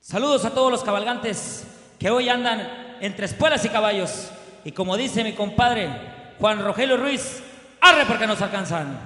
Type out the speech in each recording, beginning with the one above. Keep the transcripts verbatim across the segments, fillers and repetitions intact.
Saludos a todos los cabalgantes que hoy andan entre espuelas y caballos. Y como dice mi compadre Juan Rogelio Ruiz, arre porque nos alcanzan.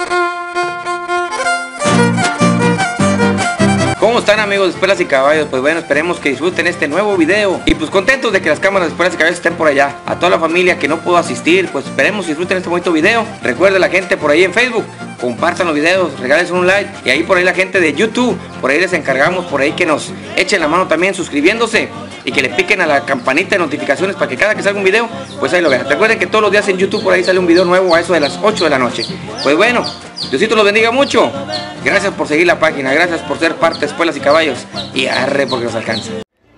¿Cómo están, amigos de Espuelas y Caballos? Pues bueno, esperemos que disfruten este nuevo video. Y pues contentos de que las cámaras de Espuelas y Caballos estén por allá. A toda la familia que no pudo asistir, pues esperemos que disfruten este bonito video. Recuerden la gente por ahí en Facebook, compartan los videos, regálense un like. Y ahí por ahí la gente de YouTube, por ahí les encargamos por ahí que nos echen la mano también suscribiéndose. Y que le piquen a la campanita de notificaciones para que cada que salga un video, pues ahí lo vean. Recuerden que todos los días en YouTube por ahí sale un video nuevo a eso de las ocho de la noche. Pues bueno, Diosito los bendiga mucho. Gracias por seguir la página, gracias por ser parte de Espuelas y Caballos. Y arre porque nos alcanza.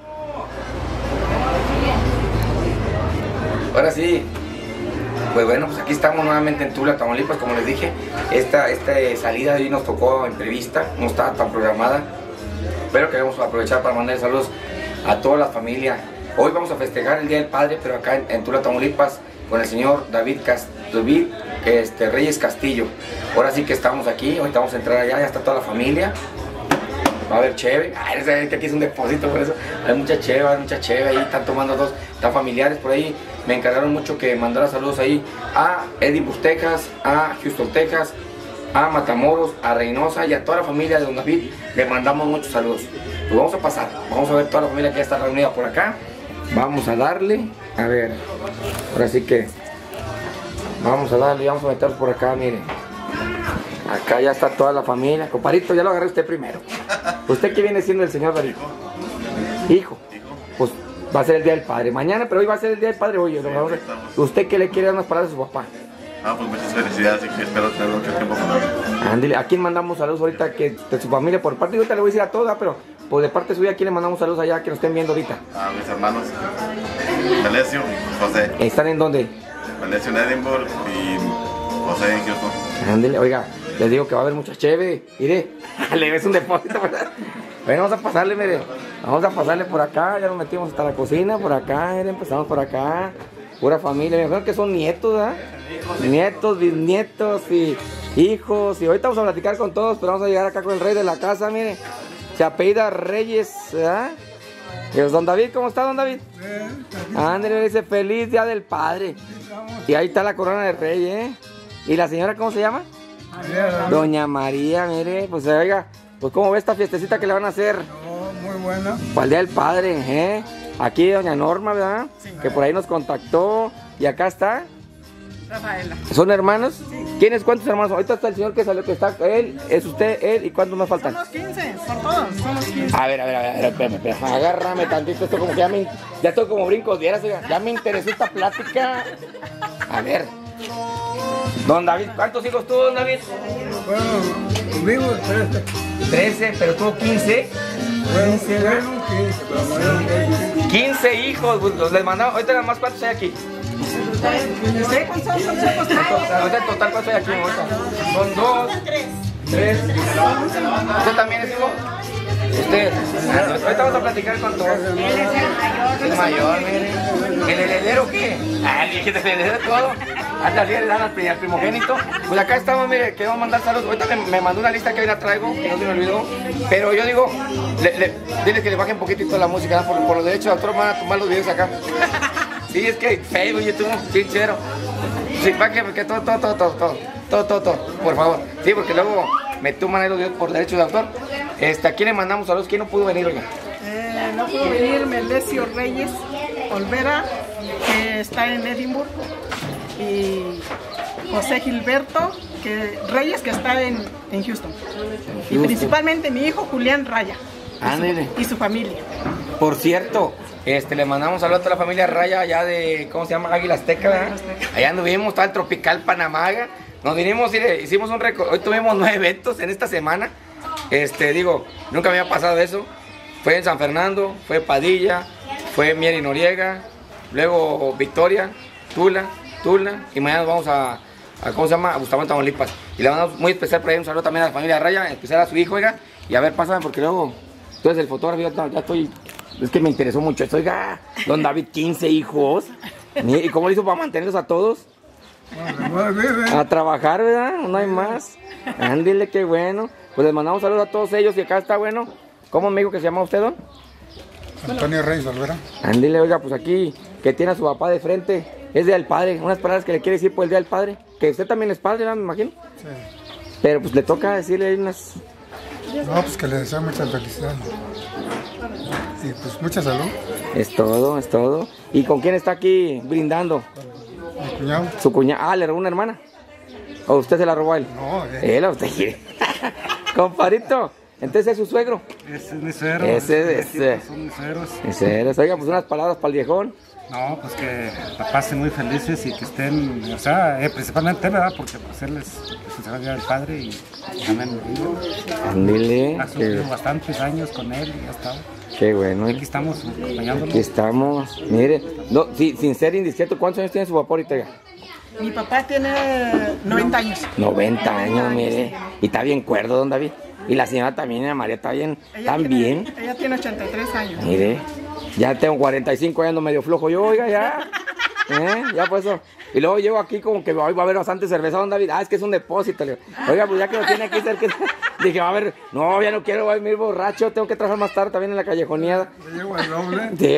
Ahora sí, pues bueno, pues aquí estamos nuevamente en Tula, Tamaulipas, como les dije. Esta, esta salida de hoy nos tocó imprevista, no estaba tan programada. Pero queremos aprovechar para mandar saludos a toda la familia. Hoy vamos a festejar el Día del Padre, pero acá en, en Tula, Tamaulipas, con el señor David, Cast David este, Reyes Castillo. Ahora sí que estamos aquí, ahorita vamos a entrar allá, ya está toda la familia. Va a haber cheve, ay, que aquí es un depósito, por eso hay mucha cheve, hay mucha cheve ahí, están tomando dos, están familiares por ahí. Me encargaron mucho que mandara saludos ahí a Edinburgh, Texas, a Houston, Texas, a Matamoros, a Reynosa y a toda la familia de Don David. Le mandamos muchos saludos. Pues vamos a pasar, vamos a ver toda la familia que ya está reunida por acá. Vamos a darle, a ver, ahora sí que vamos a darle, vamos a meter por acá, miren. Acá ya está toda la familia. Comparito, ya lo agarré usted primero. ¿Usted qué viene siendo el señor David? Hijo. Pues va a ser el Día del Padre mañana, pero hoy va a ser el Día del Padre hoy. Sí, vamos a... ¿Usted qué le quiere dar unas palabras a su papá? Ah, pues muchas felicidades y que espero tener mucho tiempo con él. Ándale, ¿a quién mandamos saludos ahorita? Que de su familia, por parte de ahorita le voy a decir a toda, pero pues de parte suya, ¿a quién le mandamos saludos allá que nos estén viendo ahorita? A mis hermanos, Melesio, José. ¿Están en dónde? Melesio en Edinburgh y José en Houston. Ándale, oiga, les digo que va a haber mucha cheve. Mire, le ves un depósito, ¿verdad? Bueno, vamos a pasarle, mire. Vamos a pasarle por acá, ya nos metimos hasta la cocina, por acá, mire, empezamos por acá. Pura familia, me imagino que son nietos, ¿verdad? Nietos, bisnietos y hijos. Y ahorita vamos a platicar con todos, pero vamos a llegar acá con el rey de la casa, mire. Se apellida Reyes, ¿verdad? Y pues, don David, ¿cómo está, don David? Ándale, dice, feliz Día del Padre. Y ahí está la corona de rey, ¿eh? ¿Y la señora cómo se llama? María. Doña María, mire, pues oiga, pues cómo ve esta fiestecita que le van a hacer. No, muy buena. Para el Día del Padre, ¿eh? Aquí doña Norma, ¿verdad? Sí, que por ahí nos contactó. Y acá está Rafaela. ¿Son hermanos? Sí. ¿Quiénes? ¿Cuántos hermanos? Ahorita está el señor que salió, que está él, es usted, él, ¿y cuántos más faltan? Somos quince, por todos, somos quince. A ver, a ver, a ver, espérame, espérame, agárrame tantito, esto como que ya me, ya estoy como brincos dieras, ya me interesó esta plática. A ver, don David, ¿cuántos hijos tuvo, don David? Bueno, conmigo trece. trece, pero tuvo quince. Bueno, bueno, quince, pero bueno, quince hijos, pues los les mandamos, ahorita nada más, ¿cuántos hay aquí? ¿usted cuántos son? ¿Cuántos son? Ahorita en total, ¿cuántos hay aquí? Son dos, tres. ¿Usted también es hijo? Usted. Ahorita vamos a platicar con todos. Él es el mayor. El mayor, mire. ¿El heredero qué? Ah, el viejito, el heredero todo. Hasta así le dan al primogénito. Pues acá estamos, mire, que vamos a mandar saludos. Ahorita me, me mandó una lista que hoy la traigo, que no se me olvidó. Pero yo digo, le, le, dile que le baje un poquitito la música, por, por los derechos de autor van a tomar los videos acá. Sí, es que Facebook, YouTube, sincero. Sí, para que, porque todo, todo, todo, todo, todo, todo, todo, todo, por favor. Sí, porque luego me toman ahí los videos por derechos de autor. Este, ¿a quién le mandamos saludos? ¿Quién no pudo venir, oiga? Eh, no pudo venir Melesio Reyes Olvera, que está en Edinburgh, y José Gilberto que, Reyes, que está en, en Houston. Y principalmente mi hijo Julián Raya. Ándale. Y su familia. Por cierto, este, le mandamos saludos a toda la familia Raya allá de, ¿cómo se llama? Águila Azteca, ¿verdad? Allá anduvimos, estaba el Tropical Panamá. Nos vinimos, mire, hicimos un récord. Hoy tuvimos nueve eventos en esta semana. Este, digo, nunca me había pasado eso. Fue en San Fernando, fue Padilla, fue Mier y Noriega, luego Victoria, Tula, Tula, y mañana nos vamos a, a ¿cómo se llama? A Bustamante, Tamaulipas. Y le mandamos muy especial por ahí un saludo también a la familia Raya, en especial a su hijo, oiga. Y a ver, pásame, porque luego, tú eres el fotógrafo, ya, ya estoy, es que me interesó mucho esto, oiga. Don David, quince hijos. ¿Y cómo le hizo para mantenerlos a todos? A trabajar, ¿verdad? No hay más. Ándele, qué bueno. Pues les mandamos saludos a todos ellos y acá está bueno. ¿Cómo me dijo que se llama usted, don? Antonio Reyes Olvera. Ándile, oiga, pues aquí, que tiene a su papá de frente, es Día del Padre, unas palabras que le quiere decir por el Día del Padre, que usted también es padre, ¿no? Me imagino. Sí. Pero pues le toca decirle unas... No, pues que le deseo mucha felicidad. Y pues mucha salud. Es todo, es todo. ¿Y con quién está aquí brindando? Mi cuñado. Su cuñada. Ah, ¿le robó una hermana? ¿O usted se la robó a él? No, él. Él a usted quiere. Comparito, entonces es su suegro. Ese es mi suegro. Ese es. Ese son mis suegros. Ese es. Oiga, pues unas palabras para el viejón. No, pues que la pasen muy felices y que estén, o sea, eh, principalmente, ¿verdad? Porque pues él es el Día del Padre y también Ándile. ha sufrido bastantes años con él y ha estado. Qué bueno. Aquí estamos acompañándolo. Aquí estamos. Mire, no, sí, sin ser indiscreto, ¿cuántos años tiene su papá ahorita? Oiga? Mi papá tiene noventa años. noventa años, mire. Y está bien cuerdo, don David. Y la señora también, la María, está bien. Ella ¿Tan tiene, bien? Ella tiene ochenta y tres años. Mire, ya tengo cuarenta y cinco, ya ando medio flojo yo, oiga, ya. ¿Eh? Ya pues eso. Y luego llego aquí como que hoy va a haber bastante cerveza, don David. Ah, es que es un depósito. Le digo, oiga, pues ya que lo tiene aquí cerca. Dije, va a ver, no, ya no quiero, voy a ir borracho. Tengo que trabajar más tarde también en la callejoneada. Llego al doble. Sí,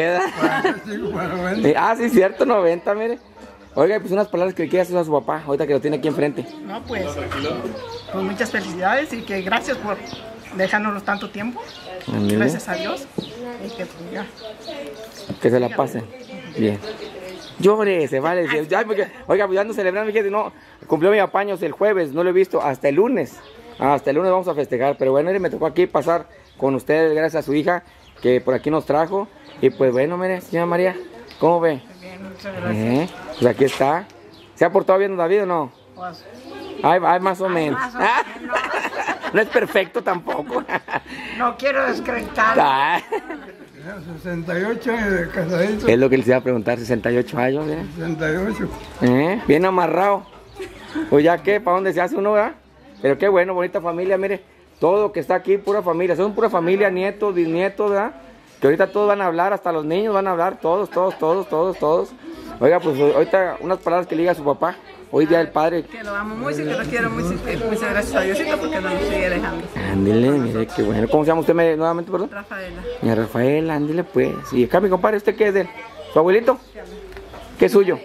¿verdad? Ah, sí, cierto, noventa, mire. Oiga, pues unas palabras que le quiere hacer a su papá, ahorita que lo tiene aquí enfrente. No, pues, con muchas felicidades y que gracias por dejárnoslos tanto tiempo. Ándale. Gracias a Dios. Y que pues ya. Que se la pasen. Bien. Llore, se vale. Ya, porque, oiga, pues ya no celebran, fíjate, no. Cumplió mi papá años el jueves, no lo he visto, hasta el lunes. Ah, hasta el lunes vamos a festejar. Pero bueno, me tocó aquí pasar con ustedes, gracias a su hija, que por aquí nos trajo. Y pues bueno, mire, señora María, ¿cómo ve? Bien, muchas gracias. Eh, pues aquí está. ¿Se ha portado bien David o no? Pues, Ay, ay, más o menos. más o menos. No es perfecto tampoco. no quiero descretar. Ah, sesenta y ocho años de casadito. es lo que les iba a preguntar, sesenta y ocho años, ¿eh? sesenta y ocho. ¿Eh? Bien amarrado. Pues ya que, ¿para dónde se hace uno, verdad? Pero qué bueno, bonita familia, mire. Todo lo que está aquí, pura familia. Son pura familia, nietos, bisnietos, ¿verdad? Que ahorita todos van a hablar, hasta los niños van a hablar, todos, todos, todos, todos, todos. Oiga, pues ahorita unas palabras que le diga a su papá. Hoy Día del Padre. Que lo amo mucho y que lo quiero mucho. Y muchas gracias a Diosito porque no nos sigue dejando. Ándile, mire, qué bueno. ¿Cómo se llama usted me- nuevamente, perdón? Rafaela. Doña Rafael, ándile pues. Y acá mi compadre, ¿usted qué es de él? ¿Su abuelito? ¿Qué es suyo?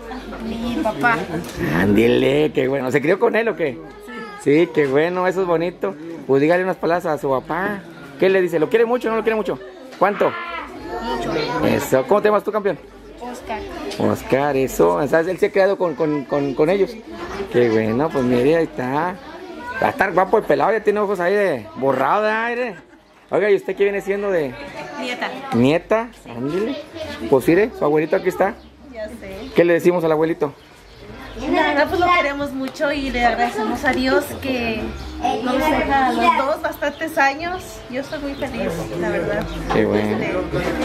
Mi papá. Ándile, qué bueno. ¿Se crió con él o qué? Sí, qué bueno, eso es bonito. Pues dígale unas palabras a su papá. ¿Qué le dice? ¿Lo quiere mucho o no lo quiere mucho? ¿Cuánto? Mucho. Eso. ¿Cómo te llamas tú, campeón? Oscar. Oscar, eso. O sea, él se ha creado con, con, con, con ellos. Qué bueno, pues mire, ahí está. Va a estar guapo el pelado, ya tiene ojos ahí de borrado de aire. Oiga, ¿y usted qué viene siendo de Nieta. nieta? Ándile. Pues mire, su abuelito aquí está. Ya sé. ¿Qué le decimos al abuelito? La verdad pues lo queremos mucho y le agradecemos a Dios que nos deja a los dos bastantes años. Yo estoy muy feliz, la verdad. Qué bueno. de-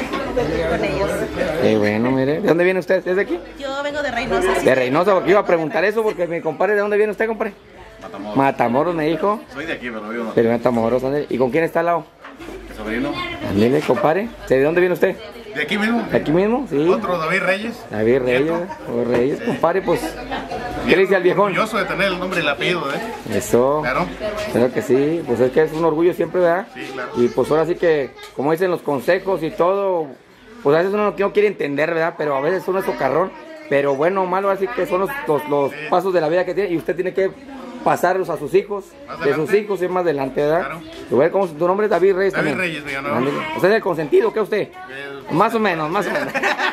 con ellos. Qué bueno, mire. ¿De dónde viene usted? ¿Desde aquí? Yo vengo de Reynosa. sí. De Reynosa, porque iba a preguntar eso, porque mi compadre, ¿de dónde viene usted, compadre? Matamoros. Matamoros, me dijo. Soy de aquí, pero vivo en Pero Matamoros, ¿dónde? ¿Y con quién está al lado? mi sobrino. Ándele, compadre. ¿De dónde viene usted? De aquí mismo. ¿De aquí mismo? Sí. Otro, David Reyes. David Reyes, Nieto. o Reyes, compadre, pues. ¿Qué le dice al viejón? Orgulloso de tener el nombre y el apellido, ¿eh? Eso. Claro. Claro que sí. Pues es que es un orgullo siempre, ¿verdad? Sí, claro. Y pues ahora sí que, como dicen los consejos y todo, pues a veces uno no quiere entender, ¿verdad? Pero a veces uno es socarrón. Pero bueno o malo, así que son los, los, los pasos de la vida que tiene. Y usted tiene que pasarlos a sus hijos, Más de sus adelante. hijos y más adelante, ¿verdad? Claro. Y bueno, ¿cómo- tu nombre es David Reyes David también. Reyes, me ganó. Ándele. ¿Usted es el consentido? ¿Qué usted? El- Más o menos, más o menos.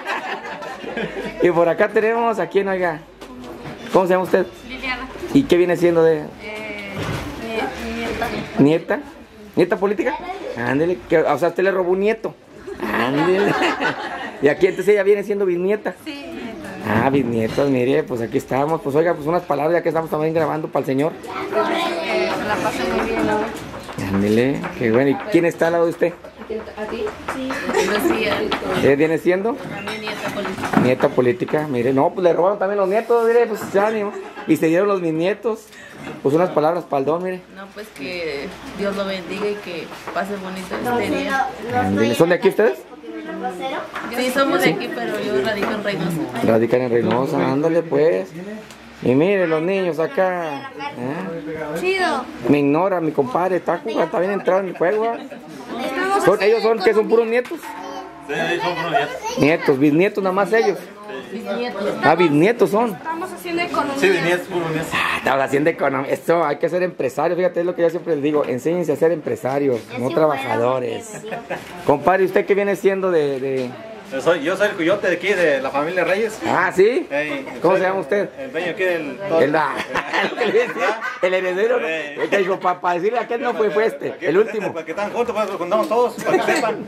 Y por acá tenemos a quién, oiga. ¿Cómo se llama usted? Liliana. ¿Y qué viene siendo de Eh, nie- nieta. nieta? ¿Nieta política? Ándele, que, o sea, usted le robó un nieto. Ándele. Y aquí entonces ella viene siendo bisnieta. Sí, nieta. Ah, bisnietos, mire, pues aquí estamos. Pues oiga, pues unas palabras ya que estamos también grabando para el señor. Que se la pase muy bien hoy. Ándele, qué bueno. ¿Y quién está al lado de usted? Sí, Lucía. ¿Eh, viene siendo? También nieta política. Nieta política, mire, no, pues le robaron también los nietos, mire, pues ya ánimo. Y se dieron los bisnietos. Pues unas palabras para el don, mire. No, pues que Dios lo bendiga y que pase bonito este día. Ándele. ¿Son de aquí ustedes? Sí, somos de aquí, pero yo radico en Reynosa. Radican en Reynosa, ándale pues. Y mire, los niños acá. ¿eh? Chido. Me ignora mi compadre, está jugando, está bien entrado en el juego. ¿eh? Son, ellos son, que son puros nietos. Sí, son unos nietos. Nietos, bisnietos nada más ellos. Bisnietos. Ah, bisnietos son. Estamos haciendo economía. Sí, bisnietos, puros nietos. Ah, estamos haciendo economía. Esto hay que ser empresarios. Fíjate, es lo que yo siempre les digo. Enséñense a ser empresarios, no trabajadores. Compadre, ¿usted qué viene siendo de...? de... Yo soy, yo soy el coyote de aquí, de la familia Reyes. Ah, ¿sí? Ey, ¿Cómo soy se llama usted? El dueño aquí del... El, ah, lo que le decía, el heredero, ¿no? Sí. El que dijo, para decirle a aquel no fue, fue este, Aquí, el último. Para que están juntos, pues lo contamos todos, para que sepan.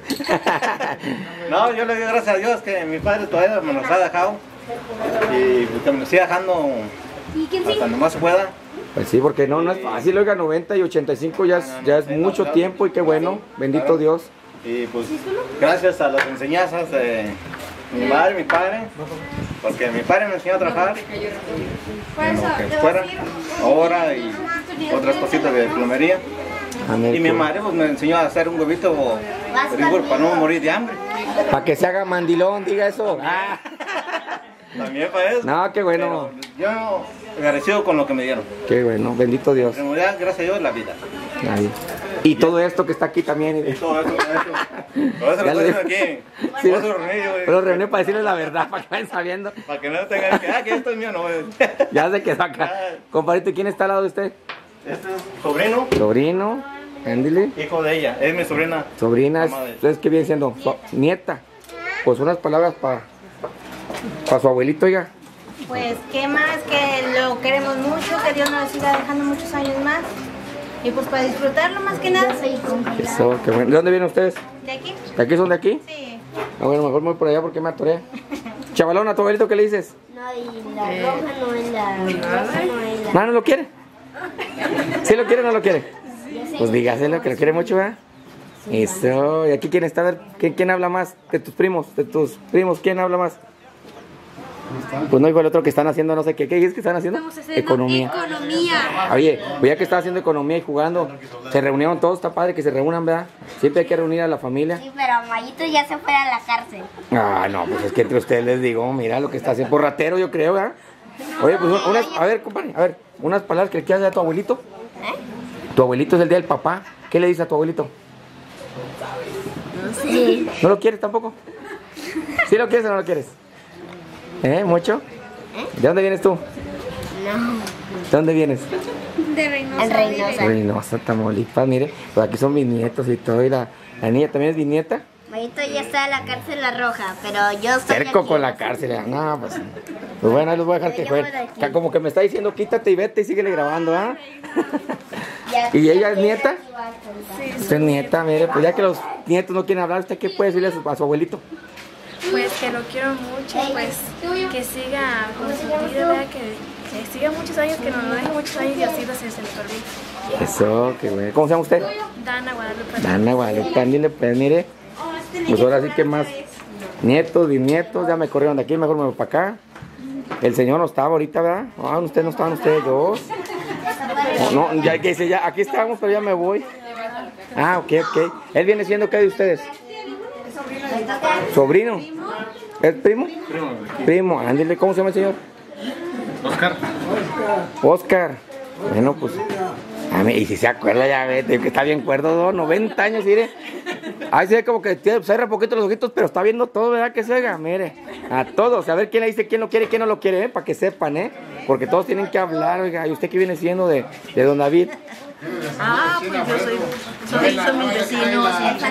No, yo le doy gracias a Dios que mi padre todavía me los ha dejado. Y que me los siga dejando hasta nomás pueda. Pues sí, porque no, no es fácil, oiga, noventa y ochenta y cinco ya es, ya es mucho tiempo y qué bueno, bendito Dios. Y pues gracias a las enseñanzas de mi madre y mi padre, porque mi padre me enseñó a trabajar en lo que fuera, ahora y otras cositas de plomería. Y mi madre pues, me enseñó a hacer un huevito frijol para no morir de hambre. Para que se haga mandilón, diga eso. Ah. También para eso. No, qué bueno. Pero yo agradecido con lo que me dieron. Qué bueno, bendito Dios. En realidad, gracias a Dios, la vida. Ahí. Y todo esto que está aquí también. Y todo eso, todo eso. Todo eso lo Ya estoy le- haciendo aquí. Sí, Por eso lo reuní, güey. Pero reunió para decirles la verdad, para que vayan sabiendo. Para que no tengan que, ah, que esto es mío, no, güey. Ya se quedó acá. Compadrito, ¿quién está al lado de usted? Este es sobrino, Sobrino, ándile. hijo de ella. Es mi sobrina. Sobrina, Mamá de- ¿ustedes qué viene siendo? Su- nieta. Pues unas palabras para pa su abuelito, oiga. Pues qué más, que lo queremos mucho, que Dios nos siga dejando muchos años más. Y pues para disfrutarlo más que nada. Eso, qué bueno. ¿De dónde vienen ustedes? ¿De aquí? ¿De aquí son de aquí? Sí. Ah, bueno, mejor me voy por allá porque me atoré. Chavalón, ¿a tu abuelito qué le dices? No, y la roja no es la rosa, no es la... ¿No, no lo quiere? ¿Sí lo quiere o no lo quiere? Pues dígaselo, que lo quiere mucho, ¿verdad? Eso, ¿y aquí quién está? A ver, ¿quién, quién habla más? ¿De tus primos? ¿De tus primos? ¿Quién habla más? Pues no digo el otro que están haciendo no sé qué. ¿Qué es que están haciendo? Economía. Economía. Oye, pues ya que estaba haciendo economía y jugando, se reunieron todos, está padre que se reúnan, ¿verdad? Siempre hay que reunir a la familia. Sí, pero Mayito ya se fue a la cárcel. Ah, no, pues es que entre ustedes les digo, mira lo que está haciendo, por ratero yo creo, ¿verdad? Oye, pues unas, a ver, compadre, a ver, unas palabras que le quieras dar a tu abuelito. ¿Eh? Tu abuelito es el día del papá, ¿qué le dices a tu abuelito? No sé. ¿No lo quieres tampoco? ¿Sí lo quieres o no lo quieres? ¿Eh? ¿Mucho? ¿De dónde vienes tú? No. ¿De dónde vienes? De Reynosa. En Reynosa. Reynosa, Tamaulipas, mire, pues aquí son mis nietos y todo, y la, la niña también es bisnieta. Mayito ya está en la cárcel La Roja, pero yo estoy Cerco aquí. con la cárcel, ¿eh? No, pues, pues bueno, ahí los voy a dejar que Yo voy jueguen. de aquí. Que como que me está diciendo, quítate y vete y síguele grabando, ¿ah? Ya- ¿Y ella es nieta? Usted es nieta, mire, pues ya que los nietos no quieren hablar, ¿usted qué puede decirle a su, a su abuelito? Pues que lo quiero mucho, pues que siga con su vida, ¿verdad? Que, que siga muchos años, que nos lo deje muchos años y así no se se le olvide. Eso, qué bueno. ¿Cómo se llama usted? Dana Guadalupe. Dana Guadalupe, ándale, pues mire. Pues ahora sí que más nietos, bisnietos, ya me corrieron de aquí, mejor me voy para acá. El señor no estaba ahorita, ¿verdad? Ah, ustedes no estaban, ustedes dos. No, no, ya que dice, ya, aquí estábamos, pero ya me voy. Ah, ok, ok. ¿Él viene siendo qué de ustedes? ¿Sobrino? ¿Es primo? Primo, ándale, ¿cómo se llama el señor? Oscar. Oscar. Bueno, pues. A mí, y si se acuerda, ya ve, que está bien cuerdo, ¿no? noventa años, mire. Ahí se ve como que tiene, cierra poquito los ojitos, pero está viendo todo, ¿verdad? Que se haga, mire. A todos, a ver quién le dice quién lo quiere y quién no lo quiere, ¿eh? Para que sepan, ¿eh? Porque todos tienen que hablar, oiga. ¿Y usted qué viene siendo de, de don David? Ah, pues yo soy, soy, son mis vecinos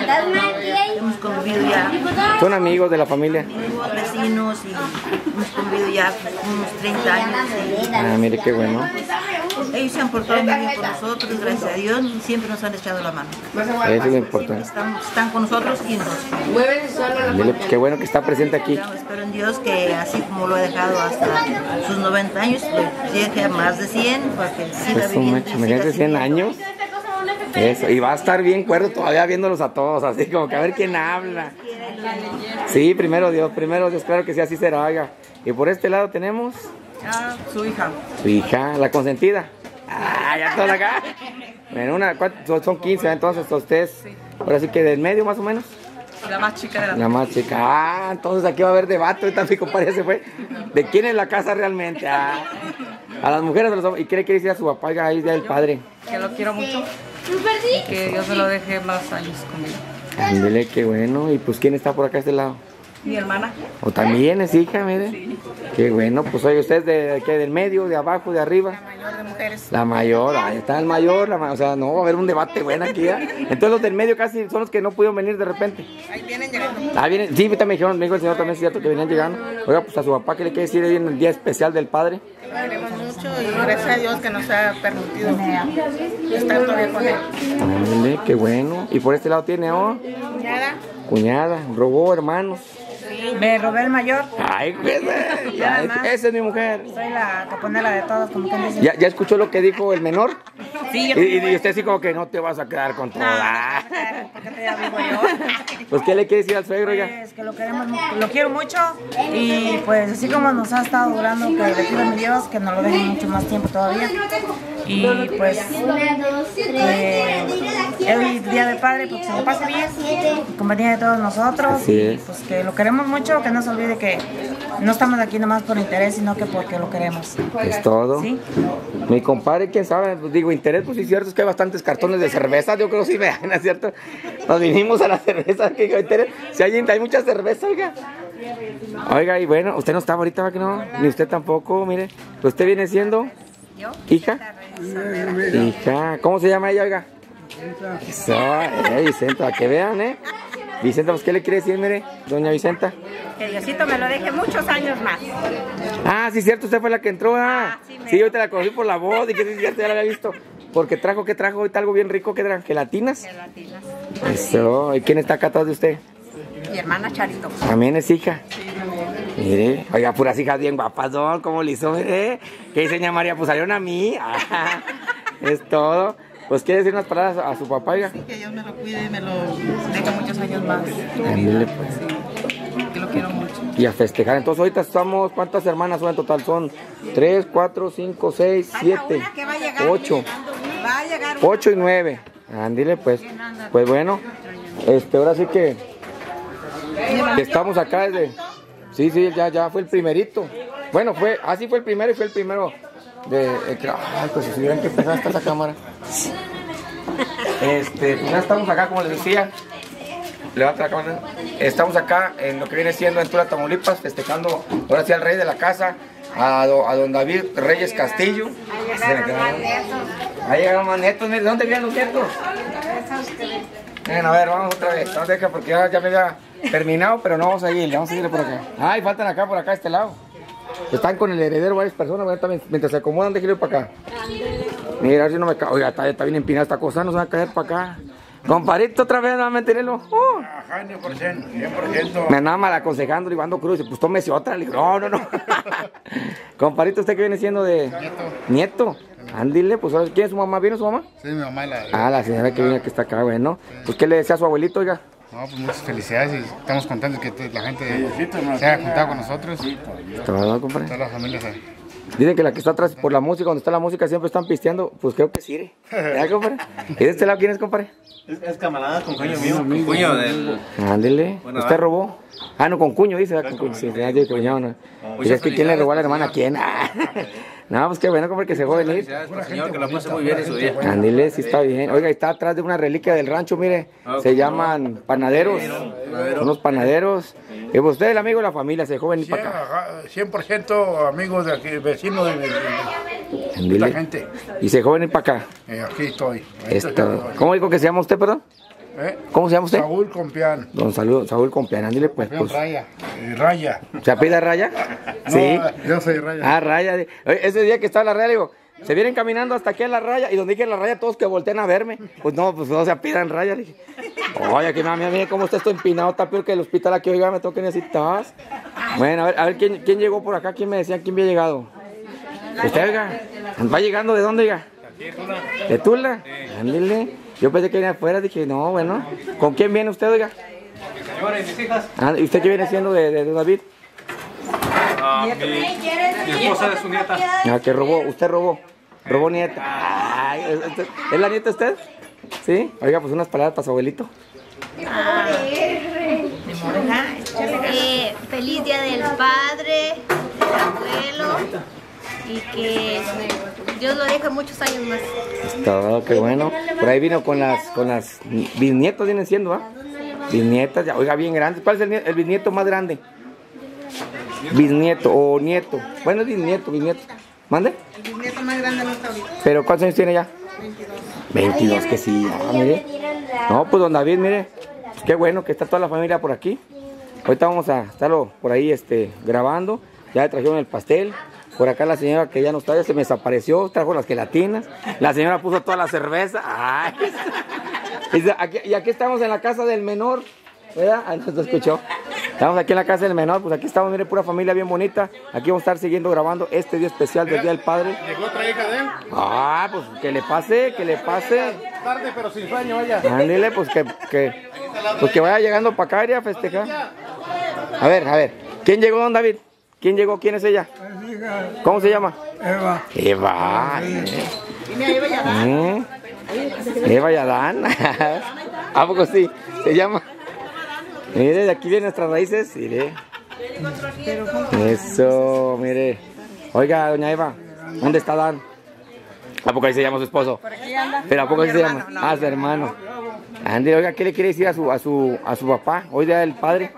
y hemos convivido ya, Son amigos de la familia. amigos, vecinos y hemos convivido ya unos treinta años. y Ah, mire qué bueno. ellos se han portado muy bien con nosotros, gracias a Dios, y siempre nos han echado la mano. Eso es lo importante. Están, están con nosotros y nosotros. Dile, pues, qué bueno que está presente aquí. Yo espero en Dios que así como lo ha dejado hasta sus noventa años, lo llegue a más de cien, para que siga Eso, viviendo. macho, imagínate cien años. Eso, y va a estar bien cuerdo todavía viéndolos a todos, así como que a ver quién habla. Sí, primero Dios, primero Dios, claro que sí, así será, oiga. Y por este lado tenemos Ah, su hija. su hija, la consentida. Ah, ya toda acá. Bueno, una, ¿cuántos? Son quince, entonces ustedes, ahora sí que del medio más o menos. La más chica de la La más chica. Ah, entonces aquí va a haber debate, ahorita mi compadre se fue. ¿De quién es la casa realmente? Ah, a las mujeres, a los hombres. ¿Y qué le quiere decir a su papá? Oiga, ahí ya el padre. que lo quiero mucho y que Dios me lo deje más años conmigo. Ándele, qué bueno. ¿Y pues quién está por acá a este lado? Mi hermana. ¿O también es hija, mire? Sí. Qué bueno. Pues oye, ¿usted de qué? ¿Del medio, de abajo, de arriba? La mayor de mujeres. La mayor, ahí está el mayor. La ma o sea, no, va a haber un debate bueno aquí, ¿eh? Entonces los del medio casi son los que no pudieron venir de repente. Ahí vienen llegando. Ah, vienen. Sí, ahorita me dijeron, me dijo el señor también, es cierto que venían llegando. Oiga, pues a su papá, ¿qué le quiere decir hoy en el día especial del padre? Lo queremos mucho y gracias a Dios que nos ha permitido estar todavía con él. Ándele, qué bueno. ¿Y por este lado tiene, oh? Cuñada. Cuñada, robó, hermanos. Me robé el mayor. Ay, pues, ya, esa es mi mujer. Soy la caponera de todos, como que dice. ¿Ya, ¿Ya escuchó lo que dijo el menor? Sí, yo y, y usted sí como que no te vas a quedar con todo. No, no, porque te amigo yo. Pues, ¿qué le quiere decir al suegro, ya? Pues que lo queremos, lo quiero mucho y pues así como nos ha estado durando, que le pido a mi Dios que nos lo deje mucho más tiempo todavía. Y pues eh, hoy día del padre, pues que se lo pase bien, en compañía de todos nosotros. Así es. Y pues que lo queremos mucho, que no se olvide que no estamos aquí nomás por interés, sino que porque lo queremos. Es todo. ¿Sí? Mi compadre, quién sabe, pues digo, interés, pues sí es cierto, es que hay bastantes cartones de cerveza, yo creo que sí me dan, ¿es cierto? Nos vinimos a la cerveza, que digo, interés, si hay, hay mucha cerveza, oiga. Oiga, y bueno, usted no estaba ahorita, ¿va que no? Ni usted tampoco, mire. ¿Usted viene siendo? ¿Yo? ¿Hija? Hija, ¿cómo se llama ella, oiga? Eso, eh, Vicenta, que vean, ¿eh? Vicenta, pues, ¿qué le quiere decir, mire, doña Vicenta? Que Diosito me lo deje muchos años más. Ah, sí, cierto, usted fue la que entró, ah. Ah, sí, Sí, yo te la conocí por la voz y que sí, cierto, ya la había visto. Porque trajo, ¿qué trajo? Ahorita algo bien rico, ¿qué trajo? ¿Gelatinas? Gelatinas. Eso, ¿y quién está acá atrás de usted? Mi hermana Charito. También es hija. Mire, oiga, puras hijas bien guapas, ¿no? ¿Cómo le hizo, mire? ¿Qué dice doña María? Pues salieron a mí. Ah, es todo. Pues, ¿quiere decir unas palabras a su papá, oiga? Sí, que Dios me lo cuide y me lo deje muchos años más. Ándale, pues. Sí, que lo quiero mucho. Y a festejar. Entonces, ahorita estamos, ¿cuántas hermanas son en total? Son tres, cuatro, cinco, seis, siete, ocho. Va a llegar. Ocho y nueve. Ándale, pues. Pues bueno, este, ahora sí que, que estamos acá desde... Sí, sí, ya, ya fue el primerito. Bueno, fue, así fue el primero y fue el primero de... Eh, que, ay, pues si vieran que pesada está esa cámara. Este, pues ya estamos acá, como les decía. Levanta la cámara. Estamos acá en lo que viene siendo en Tula, Tamaulipas, festejando ahora sí al rey de la casa, a, do, a don David Reyes Castillo. Ahí llegaron más nietos. ¿De dónde vienen los nietos? Bueno, a ver, vamos otra vez. No deja porque ya, ya me había terminado, pero no vamos a ir, vamos a ir por acá. Ay, faltan acá, por acá, este lado. Están con el heredero varias personas, bueno, también, mientras se acomodan, déjenlo para acá. Mira, a ver si no me cae. Oiga, está, está bien empinada esta cosa, no se va a caer para acá. Comparito, otra vez, no mantenerlo. Uh. Ajá, cien por ciento, cien por ciento. Me andaba mal aconsejando, Ivando Cruz, pues tómese otra. Le digo, no, no, no. Comparito, ¿usted qué viene siendo de...? Nieto. Nieto. Ándile, pues, ¿quién es su mamá? ¿Viene su mamá? Sí, mi mamá. La, ah, la señora que viene que está acá, bueno. Pues, ¿qué le decía a su abuelito, oiga? No, pues muchas felicidades y estamos contentos que la gente se haya juntado con nosotros. Todo, compadre. Todas las familias. Dicen que la que está atrás por la música, donde está la música, siempre están pisteando. Pues creo que sí, ¿ya, compadre? ¿Y de este lado quién es, compadre? Es, es camarada con cuño mío. Con cuño del... Ándele. Bueno, ¿usted robó? Ah, no, con cuño, dice. Con cuño, sí, ya digo cuñado, no. Pues es que ¿quién le robó a la hermana? ¿Quién? Ah. No, pues qué bueno, compadre, que se dejó venir. Señor, que la pase muy bien en su día. Ándele, sí está bien. Oiga, está atrás de una reliquia del rancho, mire. Se llaman panaderos. Unos panaderos. Y pues usted, el amigo de la familia, se dejó venir para acá. cien por ciento amigos de aquí, vecinos de, de, de, de la gente. Y se dejó venir para acá. Eh, aquí estoy. Esto. ¿Cómo dijo que se llama usted, perdón? ¿Eh? ¿Cómo se llama usted? Saúl Compián. Don Saúl, Saúl Compián, ándale pues. pues. Raya. Eh, Raya. ¿Se apellida Raya? No, sí. Yo soy Raya. Ah, Raya. Oye, ese día que estaba en la Raya, digo, se vienen caminando hasta aquí a la Raya, y donde dije la Raya, todos que voltean a verme. Pues no, pues no se apellidan Raya. Le dije, oye, que mami, mire cómo está esto empinado, está peor que el hospital aquí, oiga, me tengo que necesitar. Bueno, a ver, a ver, ¿quién, quién llegó por acá? ¿Quién me decía quién había llegado? ¿Usted, oiga? ¿Va llegando de dónde, oiga? ¿De Tula? Ándele. Yo pensé que venía afuera, dije, no, bueno. ¿Con quién viene usted, oiga? Mi señora y mis hijas. Ah, ¿y usted qué viene siendo de, de, de David? Ah, mi, mi esposa es su nieta. Ah, que robó, usted robó. Robó nieta. Ay, ¿es, es la nieta usted? ¿Sí? Oiga, pues unas palabras para su abuelito. Ah, eh, feliz día del padre, del abuelo, y que Dios lo deje muchos años más. Todo, qué bueno. Por ahí vino con las, con las bisnietos, vienen siendo, ¿ah? Bisnietas, ya, oiga, bien grandes. ¿Cuál es el, el bisnieto más grande? Bisnieto o nieto. Bueno, es bisnieto, bisnieto. ¿Mande? El bisnieto más grande no está ahorita. ¿Pero cuántos años tiene ya? veintidós. veintidós, que sí, ah, mire. No, pues don David, mire. Pues qué bueno que está toda la familia por aquí. Ahorita vamos a estarlo por ahí este, grabando. Ya le trajeron el pastel. Por acá la señora que ya no está, ya se me desapareció. Trajo las gelatinas. La señora puso toda la cerveza. Ay. Y aquí, y aquí estamos en la casa del menor. ¿Verdad? Ah, no se escuchó. Estamos aquí en la casa del menor, pues aquí estamos, mire, pura familia bien bonita. Aquí vamos a estar siguiendo grabando este día especial del Día del Padre. ¿Llegó otra hija de él? Ah, pues que le pase, que le pase. Tarde, pero sin sueño, ella. Ándale, pues que, que, pues que vaya llegando para acá y a festejar. A ver, a ver. ¿Quién llegó, don David? ¿Quién llegó? ¿Quién es ella? ¿Cómo se llama? Eva. Eva. Dime, Eva Yadán. ¿Mm? Eva Yadán. ¿A poco sí? Se llama. Mire, de aquí vienen nuestras raíces. Mire. Eso, mire. Oiga, doña Eva, ¿dónde está Dan? ¿A poco ahí se llama su esposo? ¿Pero a poco ahí se llama? Ah, su hermano. Andy, oiga, ¿qué le quiere decir a su, a su, a su papá? Hoy día del padre.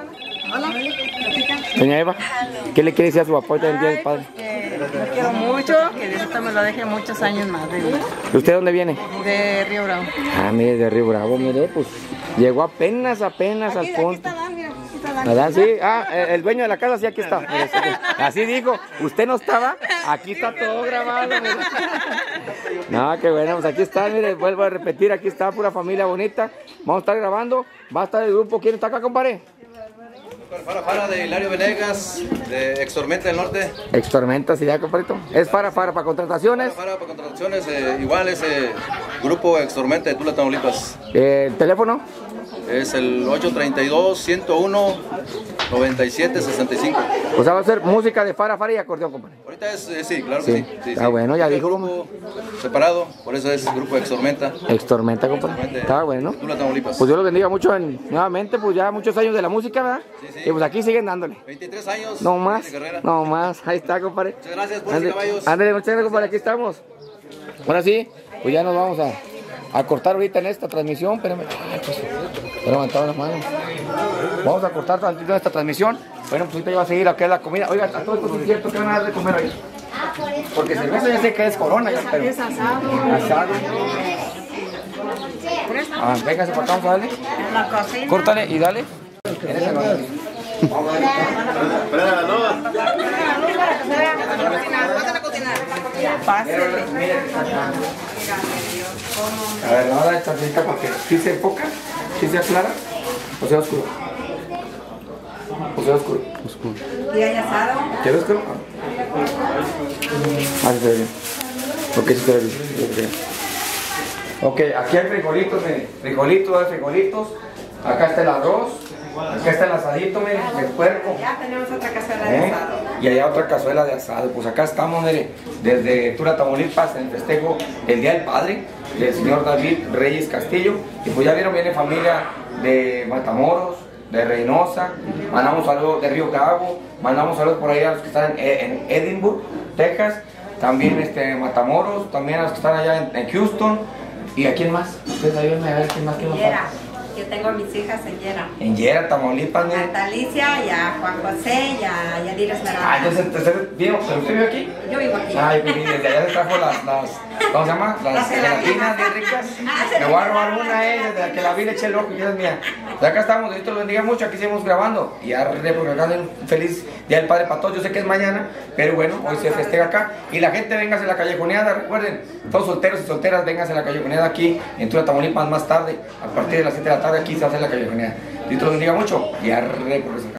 Doña Eva, ¿qué le quiere decir a su papá hoy día del padre? Lo quiero mucho, que Diosito me lo deje muchos años más de vida. ¿De usted dónde viene? De Río Bravo. Ah, mire, de Río Bravo, mire, pues llegó apenas, apenas al punto. ¿Verdad? Sí, ah, el dueño de la casa sí, aquí está. Mire, sí, así dijo, usted no estaba, aquí está todo grabado. Mire. No, qué bueno, pues aquí está, mire, vuelvo a repetir, aquí está pura familia bonita. Vamos a estar grabando, va a estar el grupo. ¿Quién está acá, compadre? Para Fara de Hilario Venegas, de Extormenta del Norte. Extormenta, sí, ya, compadrito. Es para, para, para contrataciones. Para, para, para contrataciones, eh, igual es eh, grupo Extormenta de Tula, Tamaulipas. Eh, ¿El teléfono? Es el ocho treinta y dos, ciento uno, noventa y siete, sesenta y cinco. O sea, va a ser música de Fara, Fara y acordeón, compadre. Ahorita es, eh, sí, claro que sí. sí, sí Está sí. bueno, ya es dijo. Grupo separado, por eso es grupo Extormenta. Extormenta, compadre. Está bueno. Tula, Tamaulipas. Pues Dios los bendiga mucho en, nuevamente, pues ya muchos años de la música, ¿verdad? Sí, sí. Y pues aquí siguen dándole. veintitrés años. No más, de carrera. no más. Ahí está, compadre. Muchas gracias, buenos caballos. Ándale, muchas gracias, compadre. Aquí estamos. Ahora sí, pues ya nos vamos a, a cortar ahorita en esta transmisión. Espérame. Ay, pues, he levantado las manos. Vamos a cortar tantito en esta transmisión. Bueno, pues ahorita ya va a seguir acá la comida. Oiga, a todos estos es cierto que van a dar de comer ahí. Porque cerveza ya sé que es Corona, ya, pero Es asado. asado. Ah, véngase para acá, vamos a darle. En la cocina. Córtale y dale. En ese lugar. A ver, no da chancita porque si se enfoca, si se aclara, o sea oscuro. O sea oscuro. Oscuro. ¿Y hay asado? ¿Quieres oscuro? Ah, sí se ve bien. Ok, sí se ve bien. Ok, aquí hay frijolitos, miren. Frijolitos, hay frijolitos. Acá está el arroz. Acá está el asadito, miren, el puerco. Ya tenemos otra cazuela de ¿Eh? asado. Y allá otra cazuela de asado. Pues acá estamos, mire, desde Tula, Tamaulipas, en el festejo el Día del Padre del señor David Reyes Castillo. Y pues ya vieron, viene familia de Matamoros, de Reynosa, mandamos saludos de Río Bravo, mandamos saludos por ahí a los que están en, en Edinburgh, Texas, también este, Matamoros, también a los que están allá en, en Houston. ¿Y a quién más? Ustedes ayúdenme a ver quién más, quién más Yera. falta. Yo tengo a mis hijas en Yera. En Yera, Tamaulipas, ¿no? A Natalicia y a Juan José y a Yadira Esmeralda. Ah, entonces, entonces, ¿vivo? ¿Pero usted vive aquí? Yo vivo aquí. Ay, pues desde allá se trajo las, las, ¿cómo se llama? Las Las gelatinas bien ricas. Me voy a robar una, eh, desde que la vi le eché el ojo y ya es mía. De acá estamos, Dios te lo bendiga mucho, aquí seguimos grabando. Y arre, porque acá hay un feliz Día del Padre para todos. Yo sé que es mañana, pero bueno, hoy se festeja acá. Y la gente, véngase a la callejoneada, recuerden, todos solteros y solteras, véngase a la callejoneada aquí en Tula, Tamaulipas, más tarde, a partir de las siete de la tarde, aquí se hace la callejoneada. Dios te lo bendiga mucho y arre, por eso.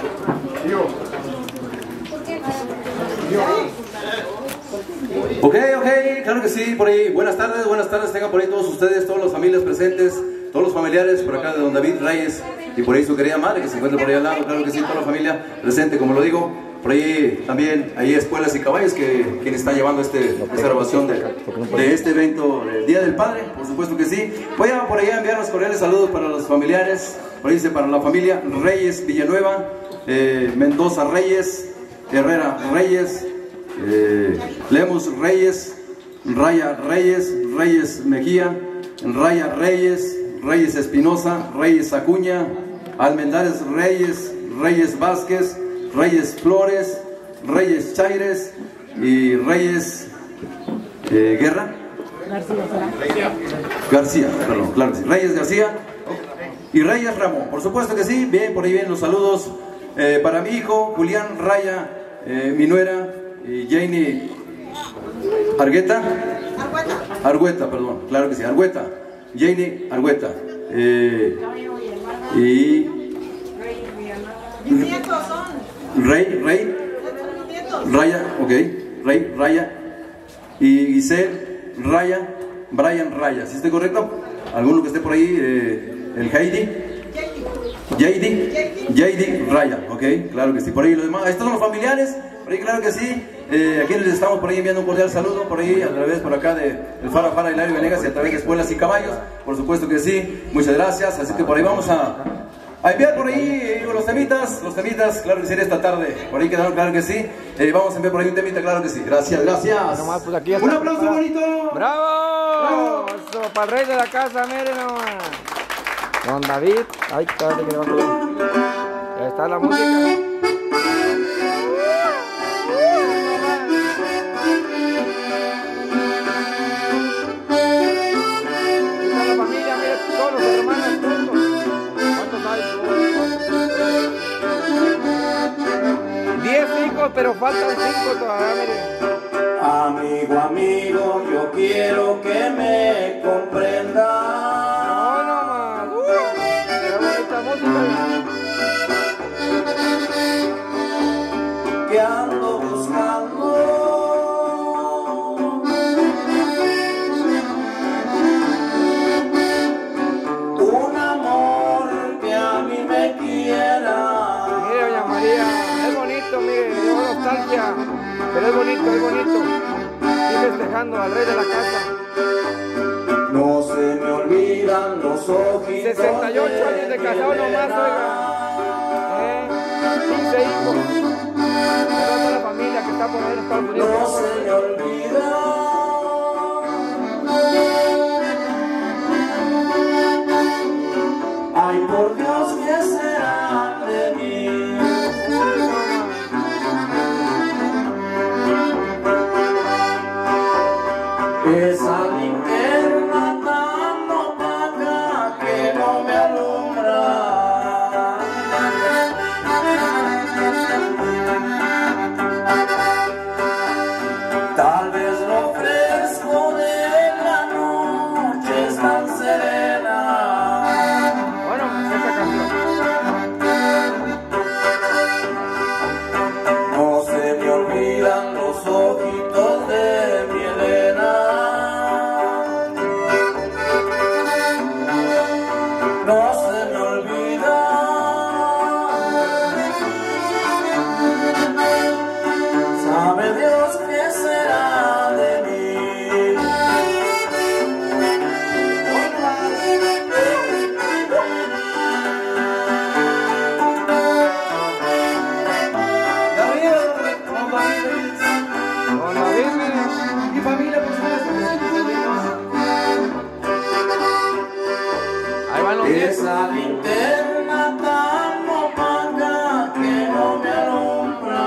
Ok, ok, claro que sí, por ahí. Buenas tardes, buenas tardes, tengan por ahí todos ustedes, todas las familias presentes, todos los familiares por acá de don David Reyes y por ahí su querida madre que se encuentra por ahí al lado, claro que sí, toda la familia presente, como lo digo. Por ahí también hay escuelas y caballos que quien está llevando este, esta grabación de, de este evento del Día del Padre, por supuesto que sí. Voy a por ahí a enviar los cordiales saludos para los familiares, por ahí dice para la familia Reyes Villanueva, eh, Mendoza Reyes, Herrera Reyes, eh, Lemus Reyes, Raya Reyes, Reyes Mejía, Raya Reyes, Reyes Espinosa, Reyes Acuña, Almendares Reyes, Reyes Vázquez, Reyes Flores, Reyes Chaires y Reyes eh, Guerra. García. García, perdón, claro que sí. Reyes García y Reyes Ramón, por supuesto que sí. Bien, por ahí vienen los saludos eh, para mi hijo Julián Raya, eh, mi nuera y Janie Argueta. Argueta, perdón, claro que sí, Argueta. Janie Argueta. Eh, y Mis nietos son. Rey, Rey. Raya, ok. Rey, Raya. Y Giselle Raya, Brian Raya. ¿Sí estoy correcto? ¿Alguno que esté por ahí? Eh, el Heidi. Jady. Jady Raya, ok. Claro que sí. Por ahí los demás. Estos son los familiares. Por ahí, claro que sí. Eh, aquí les estamos por ahí enviando un cordial saludo. Por ahí, a través, por acá de el Fara Fara Hilario Venegas y a través de Espuelas y Caballos. Por supuesto que sí. Muchas gracias. Así que por ahí vamos a. A enviar por ahí digo, los temitas, los temitas, claro que sí, esta tarde. Por ahí quedaron, claro que sí. Eh, vamos a enviar por ahí un temita, claro que sí. Gracias, gracias. Nomás, pues aquí está, un aplauso para... bonito. ¡Bravo! ¡Bravo! Eso, para el rey de la casa, miren nomás. Don David. Ay, espérate que le va a... Ahí está la música. Pero faltan cinco todavía, miren. Amigo, amigo, yo quiero que me comprenda. No, no más. Uh, qué bonita música. Que ando buscando un amor que a mí me quiera. Mire, doña María, es bonito, mire. Nostalgia, pero es bonito, es bonito. Y festejando al rey de la casa. No se me olvidan los ojitos. sesenta y ocho años de casado nomás, oiga. ¿Eh? quince hijos. Toda la familia que está por ahí en Estados Unidos. No se me olvida. Ay, por Dios, ¿qué será de mí? Esa linterna tan opaca que no me alumbra. Tal vez lo fresco de la noche es tan serena. Bueno, esta canción. No se me olvidan los ojitos de mi Elena. No se me olvida. Sabe Dios qué será de mí. Y familia, por supuesto. Ahí van los diez. Esa linterna tan opaca que no me alumbra.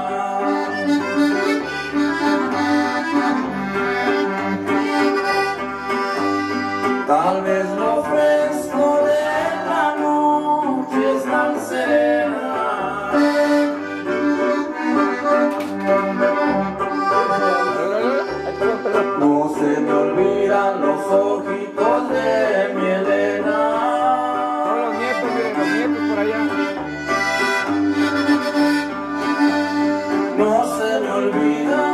Tal vez lo fresco de la noche es tan serena. No se me olvidan los ojitos de mi Elena. Son los nietos, miren, los nietos por allá. No se me olvida.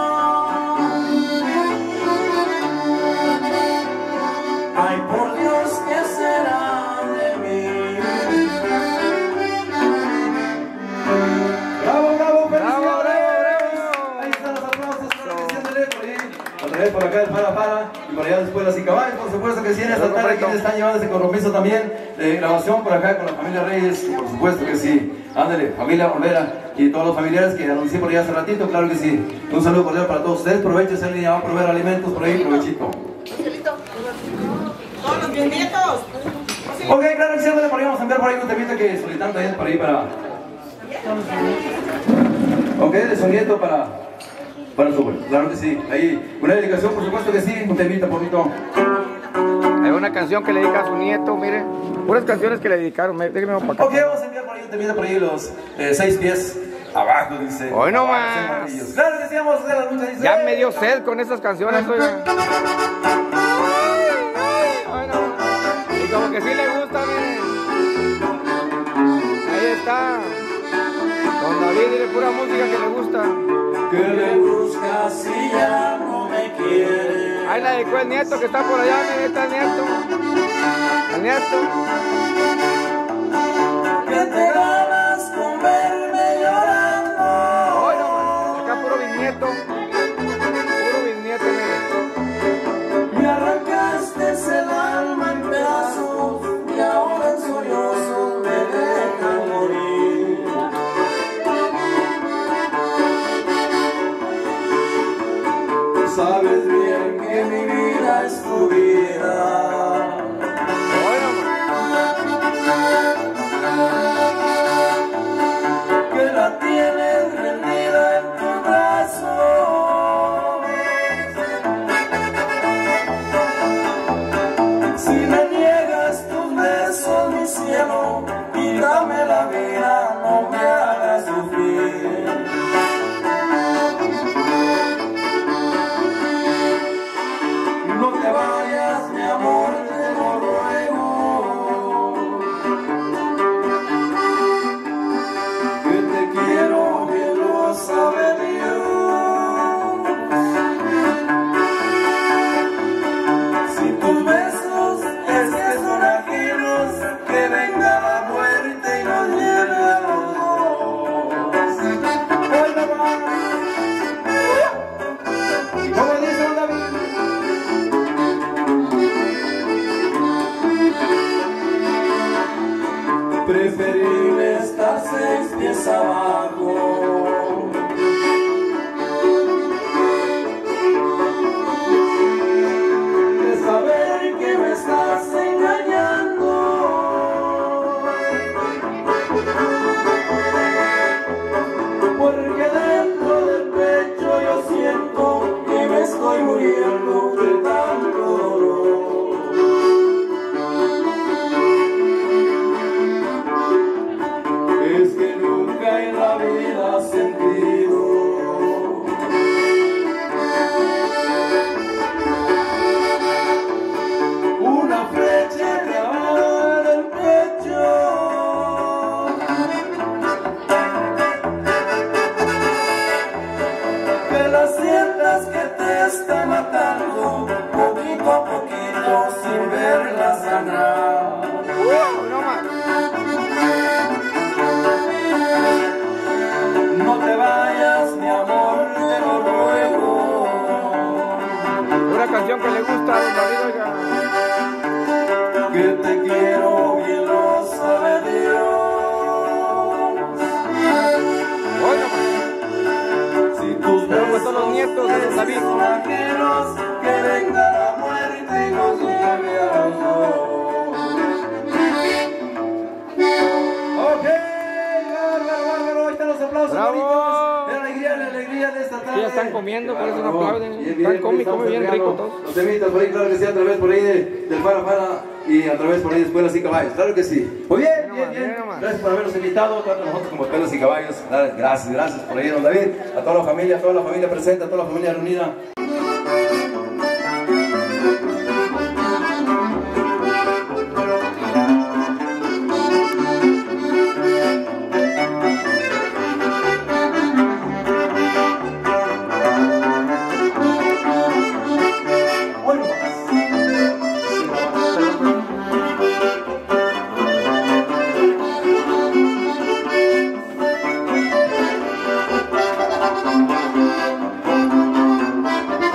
Ay, por Dios, ¿qué será de mí? Bravo, bravo, Bravo, bravo, bravo. Ahí están los aplausos, claro que sí, ándale, por ahí. Al revés, por acá el para para y por allá después las y caballos, por supuesto que sí, en esta tarde quienes están llevando ese compromiso también de grabación por acá con la familia Reyes, por supuesto que sí. Ándale, familia Olvera y todos los familiares que anuncié por allá hace ratito, claro que sí. Un saludo cordial para todos ustedes, provecho, se le va a proveer alimentos por ahí, provechito. Todos los Mis nietos. Ok, claro que sí, le podríamos enviar por ahí un temita que solicitando ahí por ahí para... Ok, de su nieto para... Para su abuelo, claro que sí. Ahí, una dedicación, por supuesto que sí, un temita, bonito. Hay una canción que le dedica a su nieto, mire. Puras canciones que le dedicaron, déjenme para acá. Ok, vamos a enviar por ahí un temita por ahí los eh, seis pies abajo, dice. Hoy no abajo, más. Claro que sí, vamos a hacer las luchas, dice. Ya me dio sed con esas canciones, oiga. Y como que sí le gusta, miren. Ahí está. Don David tiene pura música que le gusta. Que le buscas si ya no me quiere. Ahí la dedicó el nieto que está por allá, mire, está el nieto. El nieto. Que te ganas con verme llorando. Oye, no, acá puro bisnieto. Puro bisnieto, mire. Me arrancaste el alma en pedazos y ahora en sollozos me dejan morir. Sabes bien que mi vida es tu vida. Que la tienes rendida en tu brazo. Si me niegas tus besos, mi cielo, y dame la vida, no me hagas sufrir. No te vayas, mi amor, te lo ruego. Que te quiero, bien lo sabe Dios. Si tus besos es que son ajenos, que venga la muerte y nos lleve a los dos. Hoy no va. ¿Cómo dice don David? Preferible estar seis pies abajo. De saber que me estás engañando. Porque dentro del pecho yo siento que me estoy muriendo de tanto dolor. Es que nunca en la vida has sentido una flecha clavada en el pecho. Que la sientas que te está matando poquito a poquito sin verla sanar. No te vayas, mi amor, te lo ruego. Una canción que le gusta a don David, oiga. Que te quiero, bien lo sabe Dios. Oiga, si tus besos son los nietos de don David son ajenos, que venga la muerte y nos lleve a los dos. Ok, bárbaro, bárbaro, ahí están los aplausos. ¡Bravo! La alegría, la alegría de esta tarde. Ya están comiendo, por eso no Bravo. aplauden. Bien, Están bien, comiendo, estamos come bien entregando rico todos. los temitas por ahí, claro que sí, a través por ahí de, del Para Para y a través por ahí de Escuelas y Caballos, claro que sí. Muy bien, bien, bien. Gracias por habernos invitado, tanto nosotros como Escuelas y Caballos. Gracias, gracias por ahí, don David. A toda la familia, a toda la familia presente, a toda la familia reunida. Thank you.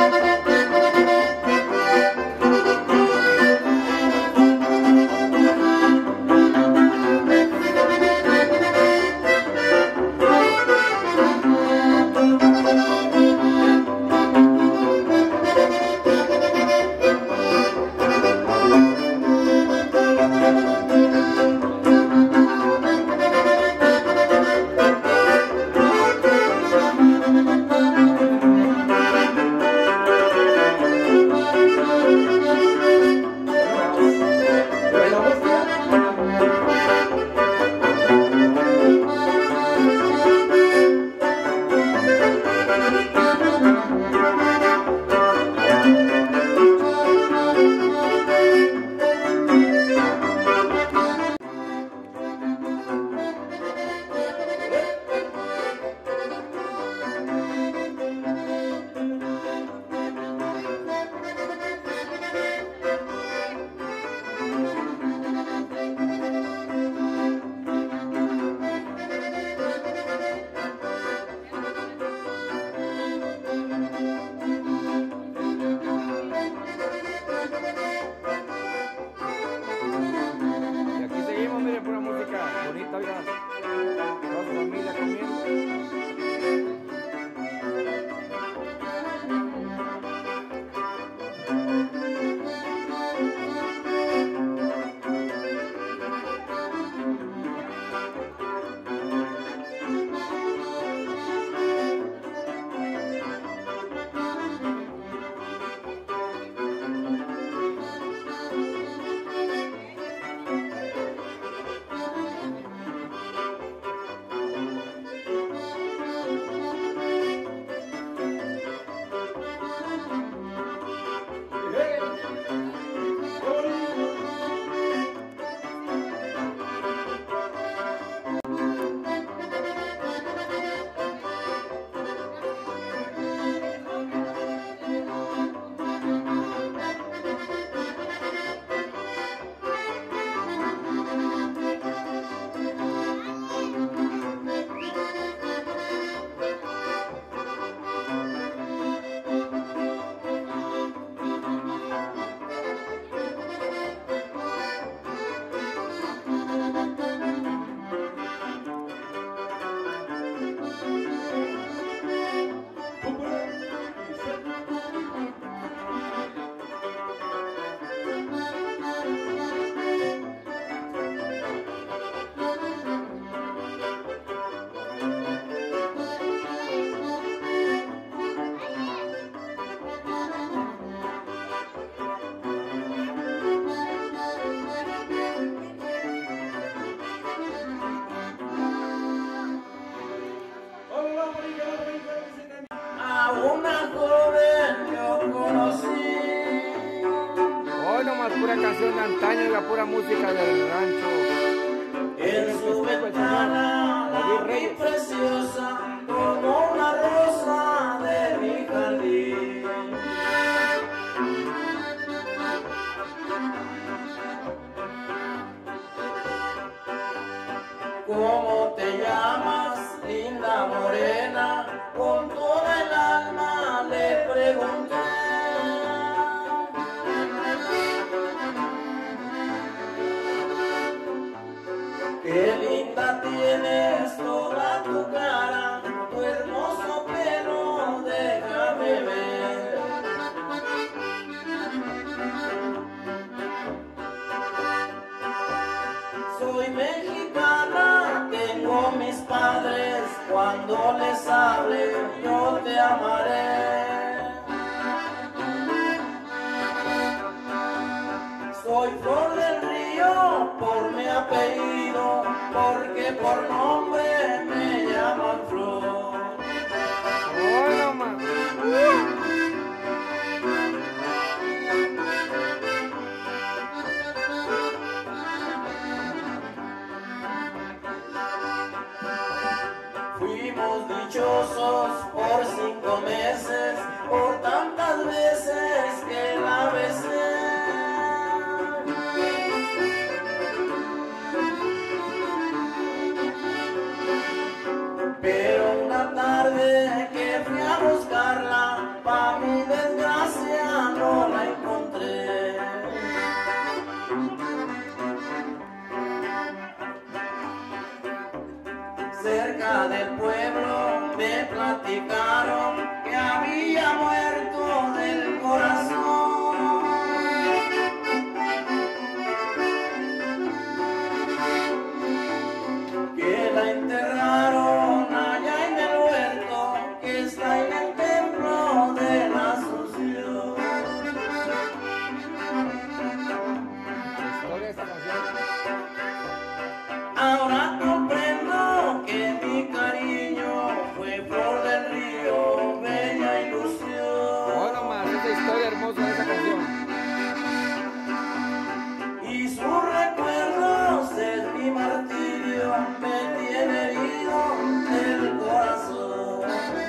antaño, la pura música del rancho. En su ventana la vi preciosa como una rosa de mi jardín. ¿Cómo te llamas, linda morena? Con toda el alma le pregunté. Qué linda tienes toda tu cara, tu hermoso pelo, déjame ver. Soy mexicana, tengo mis padres, cuando les hable yo te amaré. Soy Flor del Río por mi apellido, porque por nombre me llaman Flor. ¡Hola, man! Fuimos dichosos por cinco meses, por tantas veces que la besé. Pero una tarde que fui a buscarla, pa' mi desgracia no la encontré. Cerca del pueblo me platicaron que había muerto del corazón. Que la enterraron allá en el huerto que está en el templo de la Asunción. Ahora comprendo que mi cariño fue Flor del Río, bella ilusión. Bueno, más, esa historia hermosa de esa canción. Y sus recuerdos es mi martirio, me tiene herido el corazón.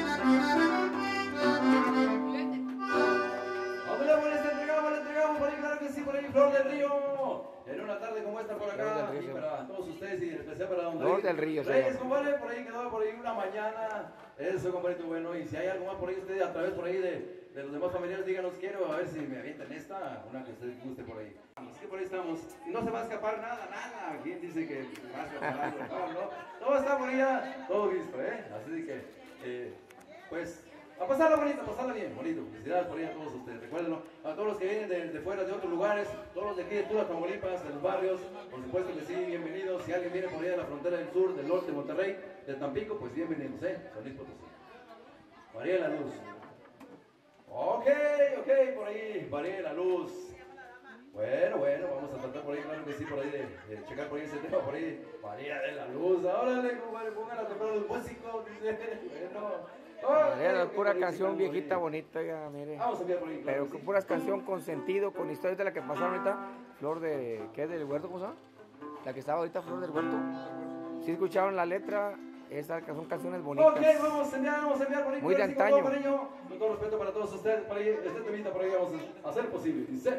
Hombre, pues les entregamos, les entregamos por ahí, claro que sí, por ahí, Flor del Río. En una tarde como esta por acá, y para todos ustedes y en especial para don Flor del Río. Reyes, compadre, por ahí quedó por ahí una mañana. Eso, compadre, bueno. Y si hay algo más por ahí, ustedes a través por ahí de, de los demás familiares, díganos, quiero a ver si me avientan esta, una que ustedes guste por ahí. Así que por ahí estamos. Y no se va a escapar nada, nada. ¿Quién dice que va a escapar algo? No, no. Todo está por ahí ya, todo listo, ¿eh? Así que, eh, pues. A pasarla bonito, a pasarla bien, bonito. Felicidades por ahí a todos ustedes. Recuérdenlo, a todos los que vienen de, de fuera, de otros lugares, todos los de aquí de Tula, Tamaulipas, de los barrios, por supuesto que sí, bienvenidos. Si alguien viene por ahí de la frontera del sur, del norte de Monterrey, de Tampico, pues bienvenidos, ¿eh? San Luis Potosí. María de la Luz. Ok, ok, por ahí, María de la Luz. Bueno, bueno, vamos a tratar por ahí, claro que sí, por ahí de, de checar por ahí ese tema, por ahí, María de la Luz. Órale, compadre, pongan a tocar los músicos, dice, bueno. Era pura canción viejita bonita, oiga, mire. Vamos a enviar por ahí, claro, pero con sí. Puras canción con sentido, con historias de la que pasaron ahorita. Flor de, ¿qué es del huerto? ¿Cómo se llama? La que estaba ahorita, Flor del Huerto. Si escucharon la letra, estas son canciones bonitas. Ok, vamos a enviar, vamos a enviar por ahí. Muy de antaño. Con todo, con todo respeto para todos ustedes, por ahí, este temita por ahí vamos a hacer posible. Dice.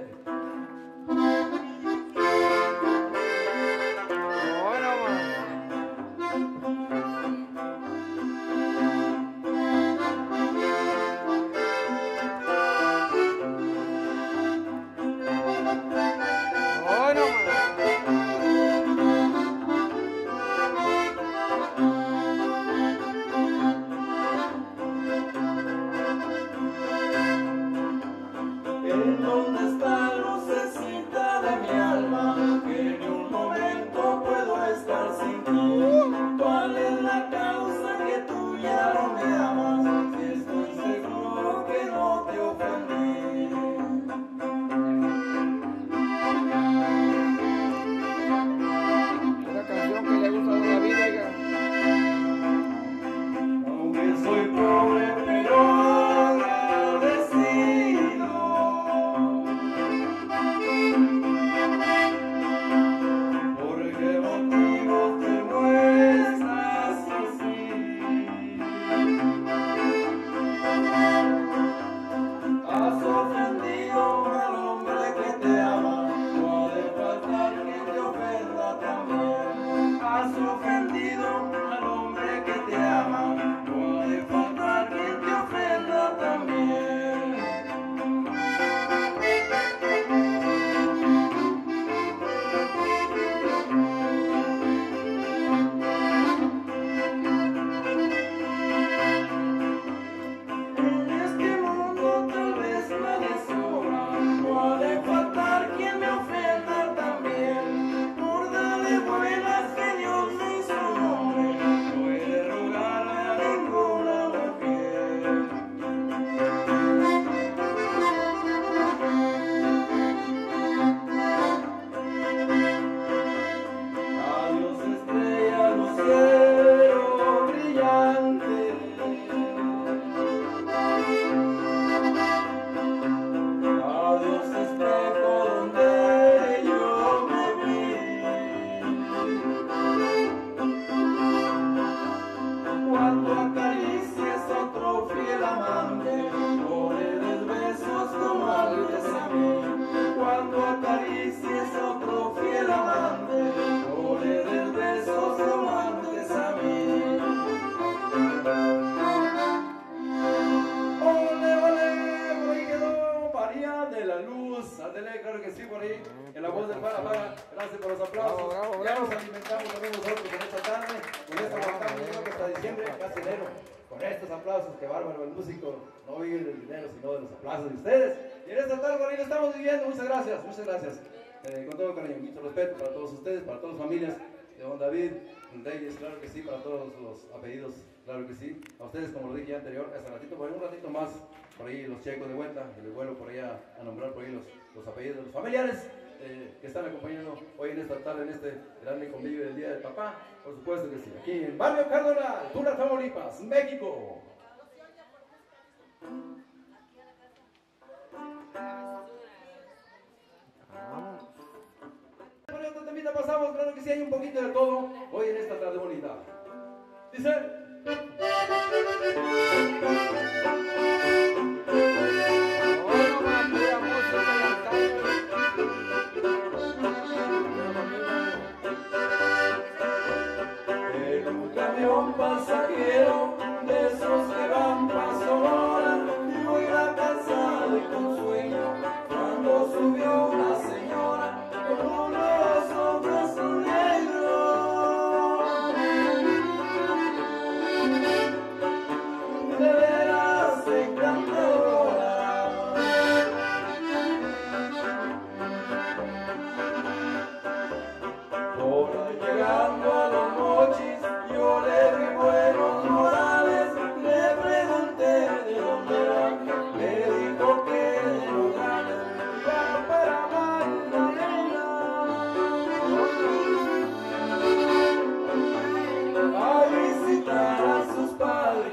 Bueno, man. ¿En dónde está Lucecita? con estos aplausos, que bárbaro el músico, no vive del dinero, sino de los aplausos de ustedes. Y en esta tarde, por ahí lo estamos viviendo. Muchas gracias, muchas gracias. Eh, con todo cariño, mucho respeto para todos ustedes, para todas las familias de don David Reyes, claro que sí, para todos los apellidos, claro que sí. A ustedes, como lo dije ya anterior, hace ratito, por ahí un ratito más, por ahí los checos de vuelta, y les vuelvo por ahí a, a nombrar por ahí los, los apellidos de los familiares eh, que están acompañando hoy en esta tarde, en este grande convivio del Día del Papá. Por supuesto que sí, aquí en Barrio Cardonal, Tula, Tamaulipas, México. Por esta temita pasamos, claro que sí, hay un poquito de todo hoy en esta tarde bonita. Dice... En un camión pasajero de esos que van pa' Sonora, muy la cansada y con sueño, cuando subió una señora con unos ojos negros. De veras encantadora. Por ahí llegando a los mochis, yo le vi buenos modales, le pregunté de dónde era, me dijo que de Nogales, va para Magdalena a visitar a sus padres.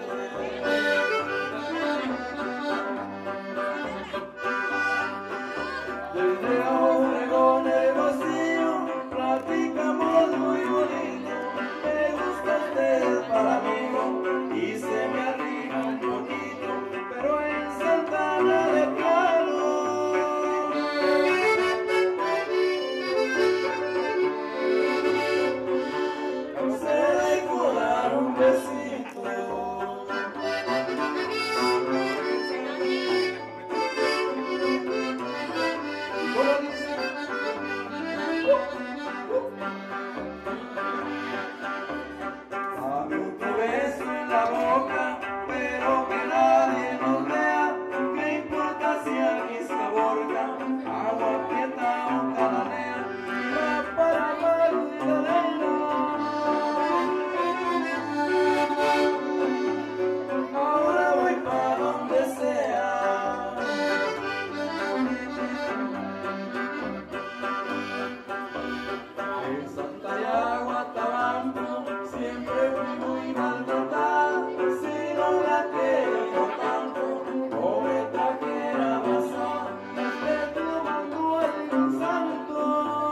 Desde Obregón Hermosillo platicamos muy bonito, me gusta usted para amigo y se me arriba un poquito, pero en Santana de plano se dejó dar un besito. Dame otro beso en la boca, pero que nadie nos vea. ¿Qué importa si aquí se aborda? Agua prieta o cananea, y va para Magdalena. Ahora voy para donde sea. En Santa y Aguatabampo siempre fui muy maltratada, si no la quiero tanto, no me trajera basada, me tomando algún santo.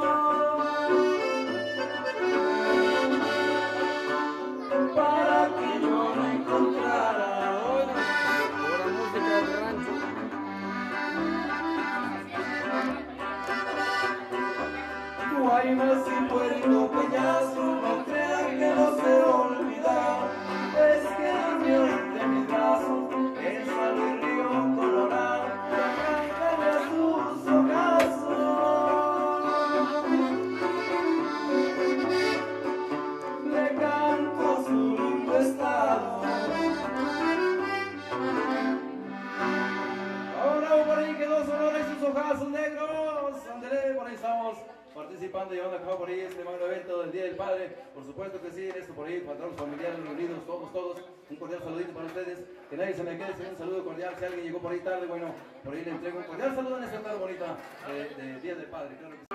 Para que yo no encontrara Pura música del rancho. Guaymas y Puerto Peñasco, no crean que no se olvida, es que durmió entre mis brazos en San Río Colorado, cántale a sus ojazos, le canto su lindo estado. Ahora por ahí quedó Sonora y sus ojazos negros, ándale, por ahí estamos participando y llevando a cabo por ahí este magno evento del Día del Padre. Por supuesto que sí, en esto por ahí, para todos los familiares reunidos, todos, todos, un cordial saludito para ustedes, que nadie se me quede sin un saludo cordial. Si alguien llegó por ahí tarde, bueno, por ahí le entrego un cordial saludo en esta tarde bonita de, de Día del Padre, claro que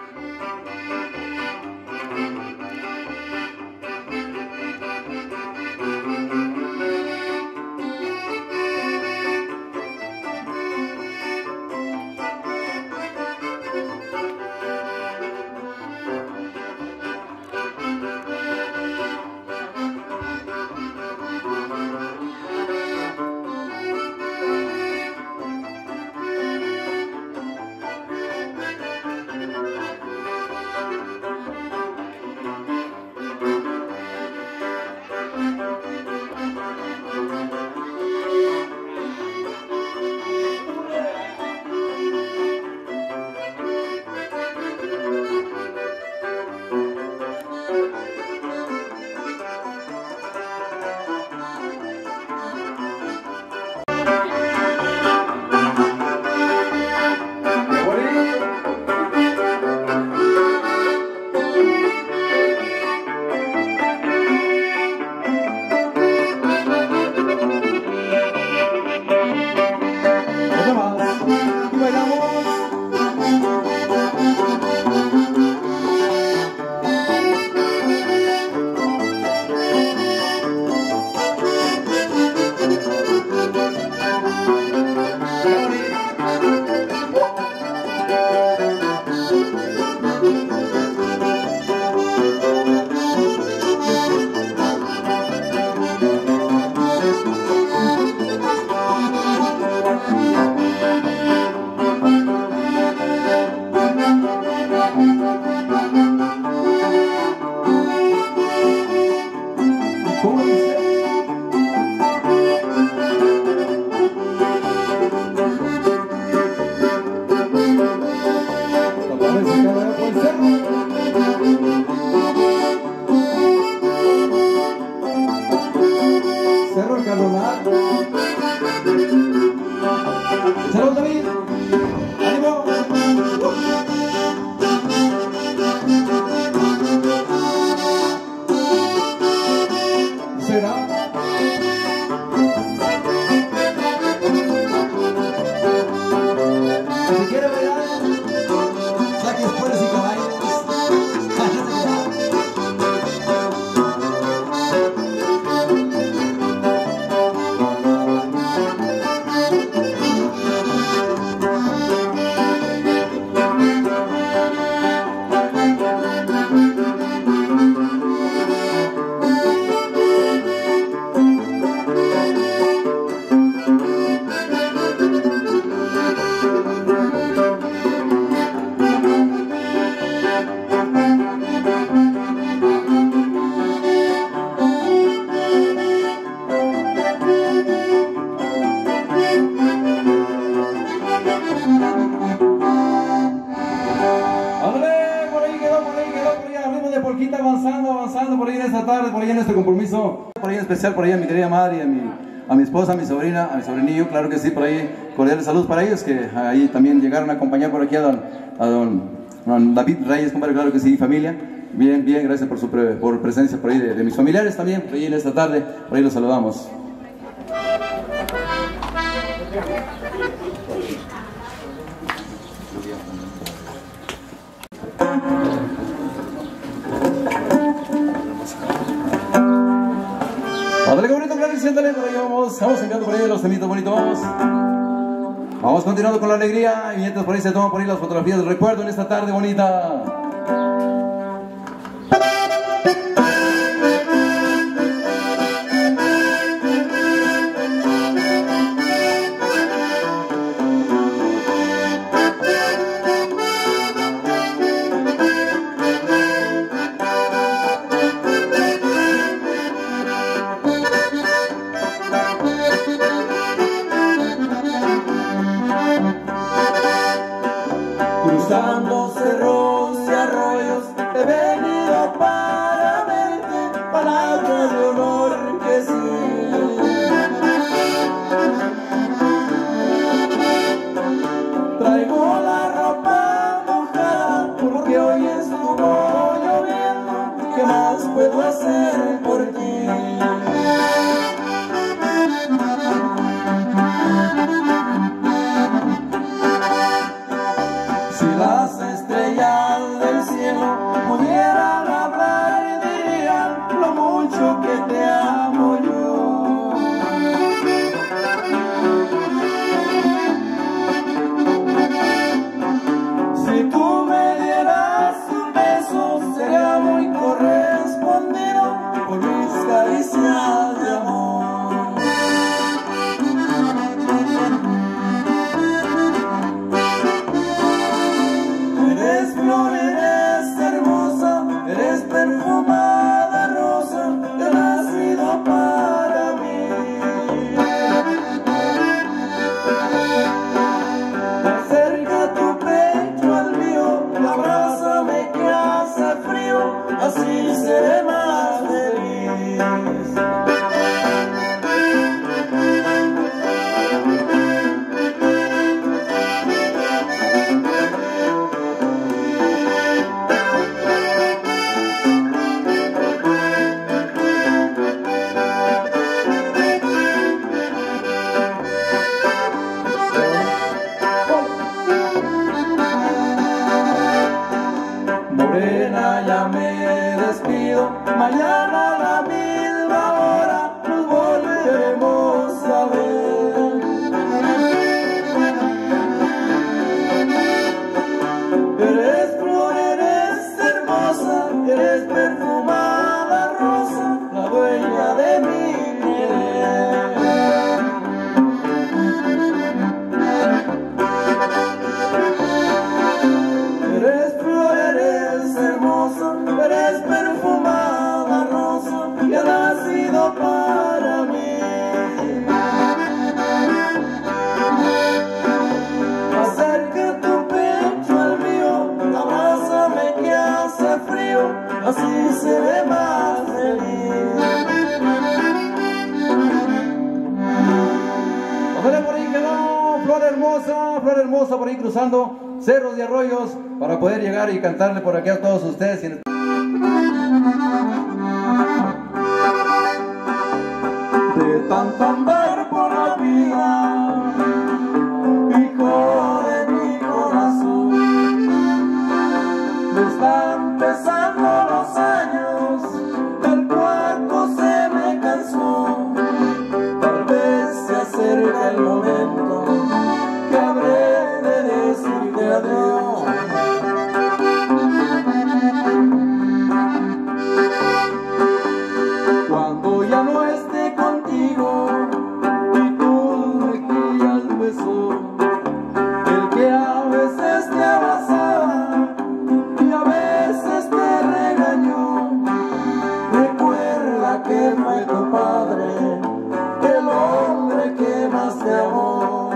Carlos Mar. Saludos, David. ¡Ánimo! ¿Será? Si quiere bailar, saque espuelas y caballos. Compromiso por ahí en especial por ahí a mi querida madre y a mi, a mi esposa, a mi sobrina, a mi sobrinillo, claro que sí, por ahí cordiales saludos para ellos que ahí también llegaron a acompañar por aquí a don, a don, don David Reyes, compadre, claro que sí, familia, bien, bien, gracias por su pre, por presencia por ahí de, de mis familiares también, por ahí en esta tarde, por ahí los saludamos. Ándale, qué bonito, claro, siéntale, por ahí vamos, vamos enviando por ahí los temitos bonitos, vamos. Vamos continuando con la alegría y mientras por ahí se toman por ahí las fotografías del recuerdo en esta tarde bonita. Cruzando cerros y arroyos he venido para verte, palabra de honor que sí. Traigo la ropa mojada porque hoy estuvo lloviendo. ¿Qué más puedo hacer por ti? Si las estrellas del cielo pudieran hablar, dirían lo mucho que te amo yo. hermosa por ahí cruzando cerros y arroyos para poder llegar y cantarle por aquí a todos ustedes. De tanto andar por la vida, hijo de mi corazón, me están pesando los años, el cuerpo se me cansó. Tal vez se acerca el momento que habré de decirte adiós. Cuando ya no esté contigo y tus mejillas besó, el que a veces te abrazaba y a veces te regañó, recuerda que fue tu padre, el hombre que más te amó.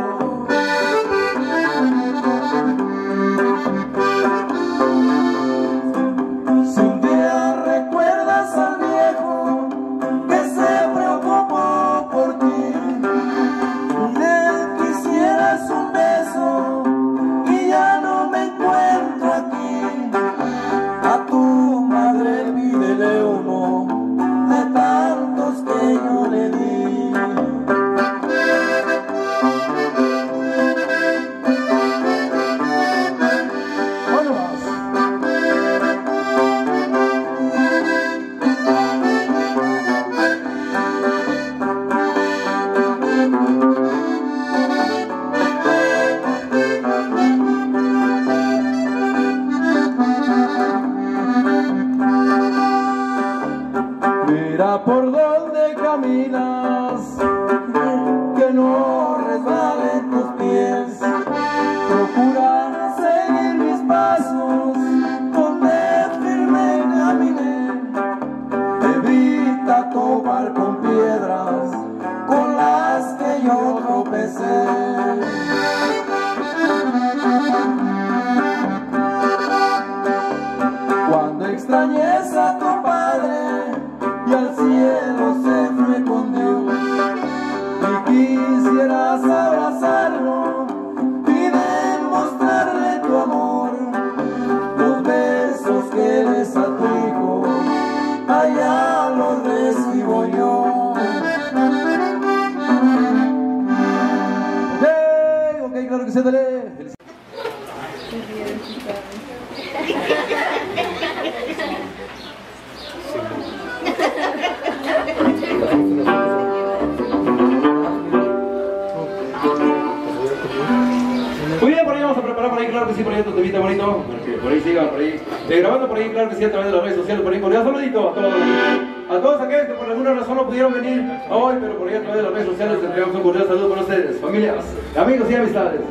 Si un día recuerdas al viejo que se preocupó por ti y de él quisieras un beso y ya no me encuentro aquí, a tu madre pídele uno de tantos que yo le di. Mira por donde caminas, que no resbalen tus pies. Procura seguir mis pasos, donde firme caminé. Evita topar con piedras con las que yo tropecé. Cuando extrañes a tu padre y al cielo se fue con Dios, y quisieras abrazarlo y demostrarle tu amor, los besos que eres a tu hijo, allá los recibo yo. Ok, ok, claro que sí, dale. Muy bien, por ahí vamos a preparar por ahí, claro que sí, por ahí otro temita bonito, para que por ahí sigan, por ahí, eh, grabando por ahí, claro que sí, a través de las redes sociales, por ahí, por ahí, un saludito a todos, a todos aquellos que por alguna razón no pudieron venir hoy, pero por ahí a través de las redes sociales les entregamos un cordial saludo para ustedes, familias, amigos y amistades.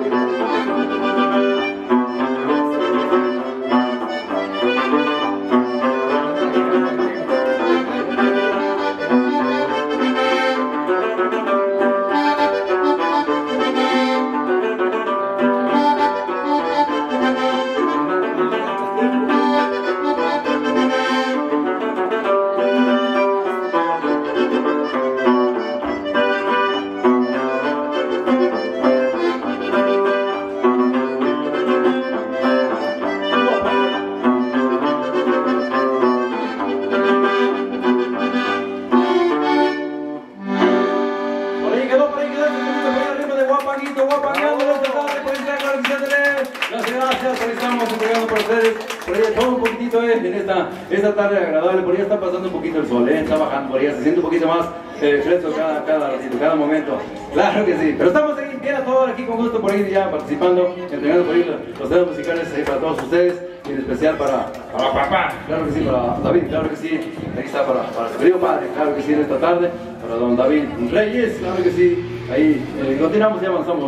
Esta tarde agradable, por ahí está pasando un poquito el sol, ¿eh? Está bajando por ahí, se siente un poquito más eh, fresco cada, cada ratito, cada momento. Claro que sí, pero estamos ahí, bien a todos aquí con gusto por ahí ya participando, entregando por ahí los dedos musicales ahí para todos ustedes, y en especial para, para papá, claro que sí, para David, claro que sí, ahí está para, para su querido padre, claro que sí, en esta tarde, para don David Reyes, claro que sí, ahí eh, continuamos y avanzamos.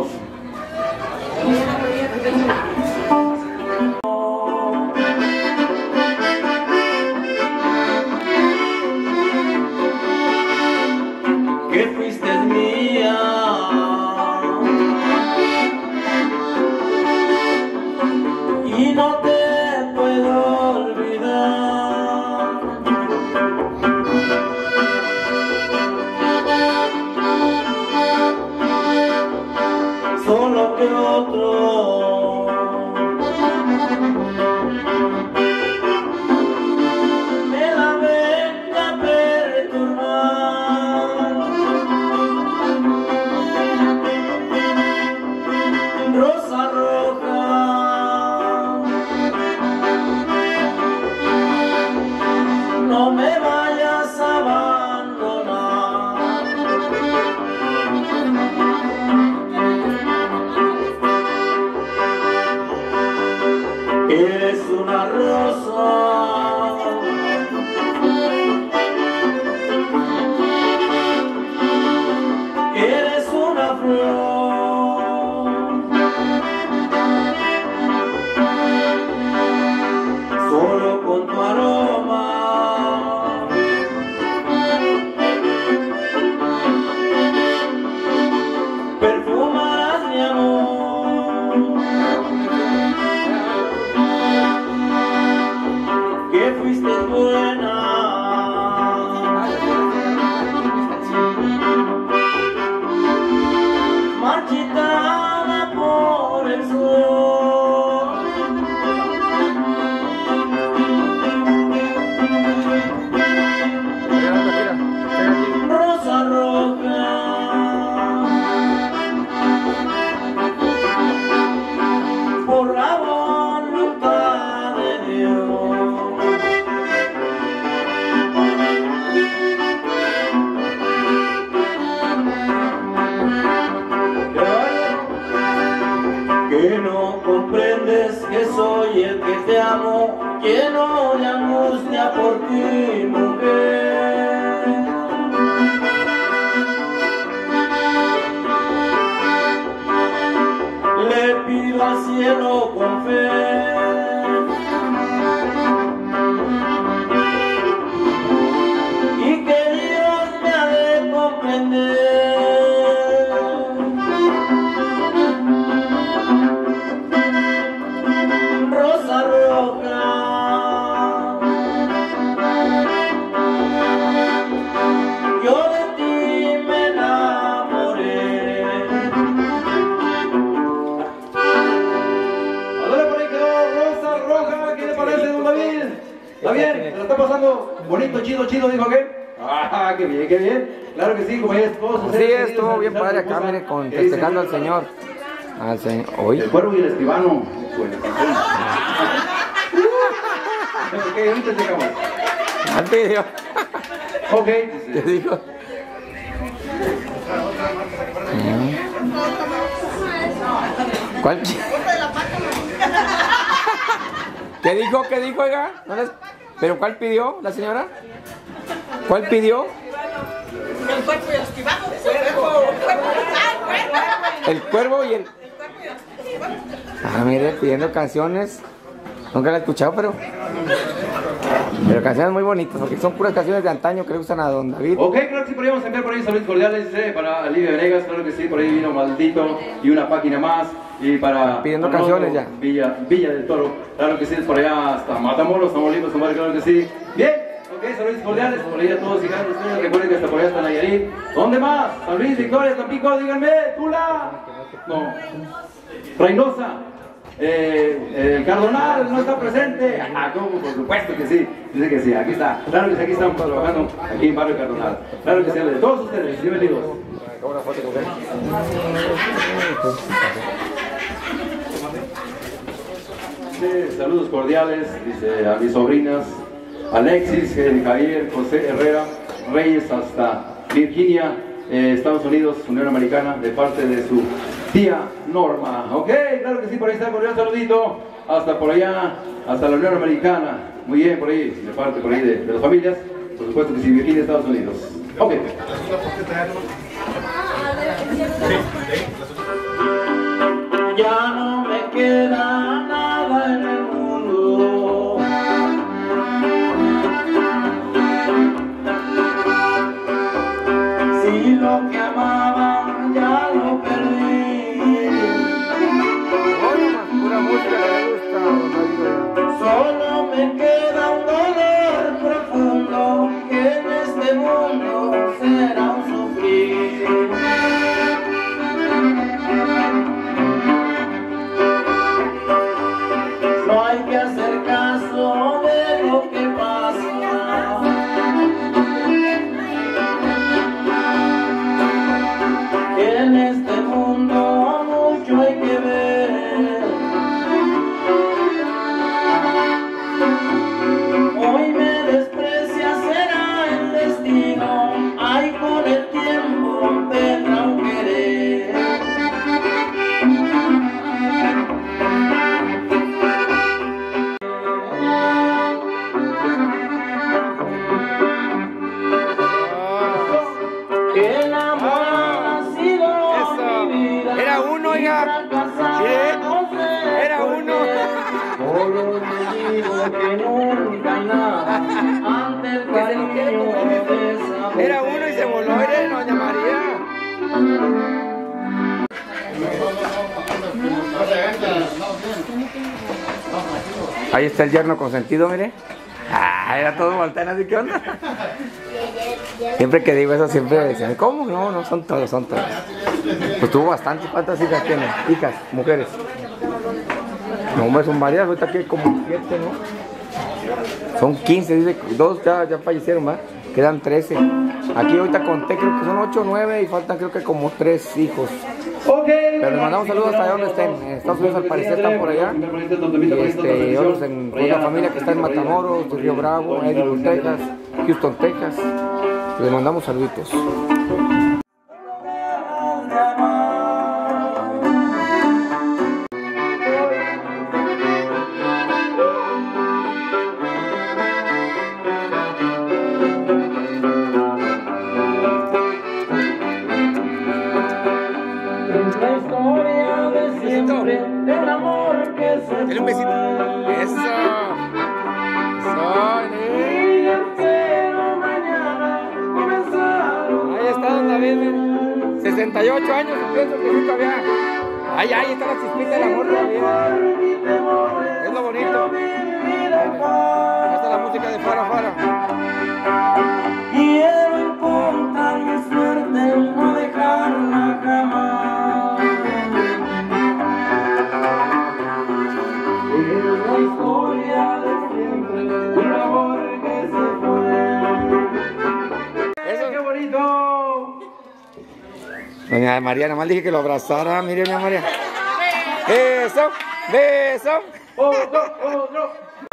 Que fuiste mía y no te puedo olvidar. Solo que otro me la venga a perturbar. Rosa roja, no me vayas a abandonar. Eres una rosa, eres una flor. Solo con tu aroma perfumarás mi amor. Que fuiste buena, marchitada por el sol. Rosa roja, por la voluntad de Dios. Que no comprendes que soy el que te amo, lleno de angustia por ti, mujer. Le pido al cielo con fe y que Dios me ha de comprender. Rosa roja, yo de ti me enamoré. Adora, por ahí quedó Rosa Roja, ¿qué le parece, don David? ¿Está bien? ¿Se lo está pasando bonito, chido, chido, dijo aquel? Ah, qué bien, qué bien. Claro que sí, como ya esposo. Sí, estuvo bien padre acá, mire, con, festejando al Señor. Al Señor, hoy. El cuervo y el escribano. Bueno, ok, ahorita llegamos. Al video. Ok. ¿Qué dijo? ¿Cuál? ¿Qué dijo? ¿Qué dijo, oiga? ¿No les... ¿Pero cuál pidió la señora? ¿Cuál pidió? El cuerpo y el escribano. El cuervo. El cuervo y el... El cuerpo y el Ah, mire, pidiendo canciones. Nunca la he escuchado, pero... Pero canciones muy bonitas, porque son puras canciones de antaño que le gustan a don David. Ok, claro que sí, podríamos enviar por ahí saludos cordiales eh, para Olivia Venegas, claro que sí, por ahí vino Maldito y una página más. Y para... Pidiendo canciones ya. Villa, Villa del Toro, claro que sí, es por allá hasta Matamoros, Tamaulipas, compadre, claro que sí. Bien, ok, saludos cordiales, por ahí a todos y cada ustedes, recuerden que hasta por allá está Nayarit. ¿Dónde más? San Luis, Victoria, Tampico, díganme, Tula. No. Reynosa. Eh, el Cardonal no está presente. Ah, ¿cómo? Por supuesto que sí. Dice que sí, aquí está. Claro que sí, aquí estamos trabajando aquí en Barrio Cardonal. Claro que sí, de todos ustedes, bienvenidos. Sí, saludos cordiales, dice a mis sobrinas Alexis, eh, Javier, José Herrera, Reyes hasta Virginia, eh, Estados Unidos, Unión Americana, de parte de su tía Norma. Ok, claro que sí, por ahí está, cordial saludito, hasta por allá, hasta la Unión Americana. Muy bien, por ahí, de parte por ahí de, de las familias, por supuesto que sí, Virginia, Estados Unidos. Ok. Ya no me queda nada en el mundo. Si lo que amaba ya lo perdí. Pura música que me gusta. Solo me queda un dolor profundo que en este mundo será un sufrir. No hay que hacer caso de lo que pasa. Que en este mundo mucho hay que ver. Hoy me desprecia, será el destino. Ay, con el tiempo vendrá un querer. El amor ha sido mi vida. Era uno, oiga. ¿Sí? Era uno. Solo te digo que nunca hay nada ante el cariño de esa. Era uno y se voló, mire, doña María. Ahí está el yerno consentido, mire. Ah, era todo voltean así, ¿qué onda? Siempre que digo eso, siempre dicen, ¿cómo? No, no, son todos, son todos. Pues tuvo bastante. ¿Cuántas hijas tiene? Hijas, mujeres. No, hombre, son varias, ahorita aquí hay como siete, ¿no? Son quince, dice, dos ya, ya fallecieron, ¿verdad? Quedan trece. Aquí ahorita conté, creo que son ocho o nueve y faltan creo que como tres hijos. Pero les mandamos saludos hasta allá donde estén. En Estados Unidos al parecer están por allá. Y este, otros en otra familia que está en Matamoros, Río Bravo, Edinburgh, Texas, Houston, Texas. Les mandamos saluditos. El amor que se Dale un besito. Eso. Ahí está don David, mira. sesenta y ocho años, pienso que sí todavía. Ay, ahí está la chispita del amor todavía. Es lo bonito. Ahí está la música de Fara Fara. Quiero encontrar mi suerte, no dejarla jamás. Es la historia de siempre, un amor que se fue. Eso, qué bonito. Doña María, nada más dije que lo abrazara. Mire, doña María. Beso, beso. Otro, otro.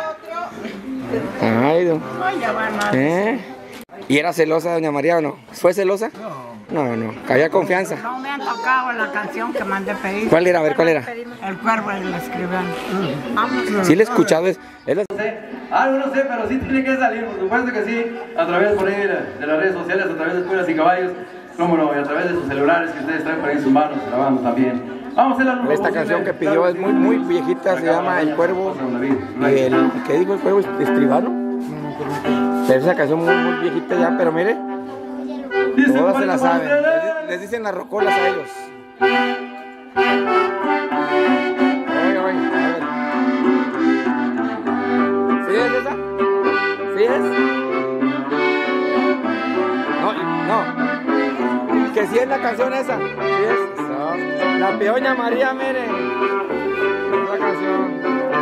Ay, don. ¿Eh? ¿Y era celosa doña María o no? ¿Fue celosa? No, no, había confianza. No me han tocado la canción que mandé pedir. ¿Cuál era? A ver, ¿cuál era? El cuervo del escribano. Sí, le he escuchado. Es, es la... Ah, no, no sé, pero sí tiene que salir, por supuesto que sí, a través por ahí de, la, de las redes sociales, a través de Escuelas y Caballos, cómo no, y a través de sus celulares que ustedes traen por ahí en sus manos, grabando también. Esta canción que pidió es muy, muy viejita, se llama El Cuervo. Y el, ¿qué dijo el Cuervo? ¿Escribano? Pero esa canción muy, muy viejita ya, pero mire, todas se la saben. Les, les dicen las rocolas a ellos. Oye, oye, a ver. ¿Sí es esa? ¿Sí es? No, no. Que sí es la canción esa. ¿Sí es? No. La Peoña María, mire. Es la canción.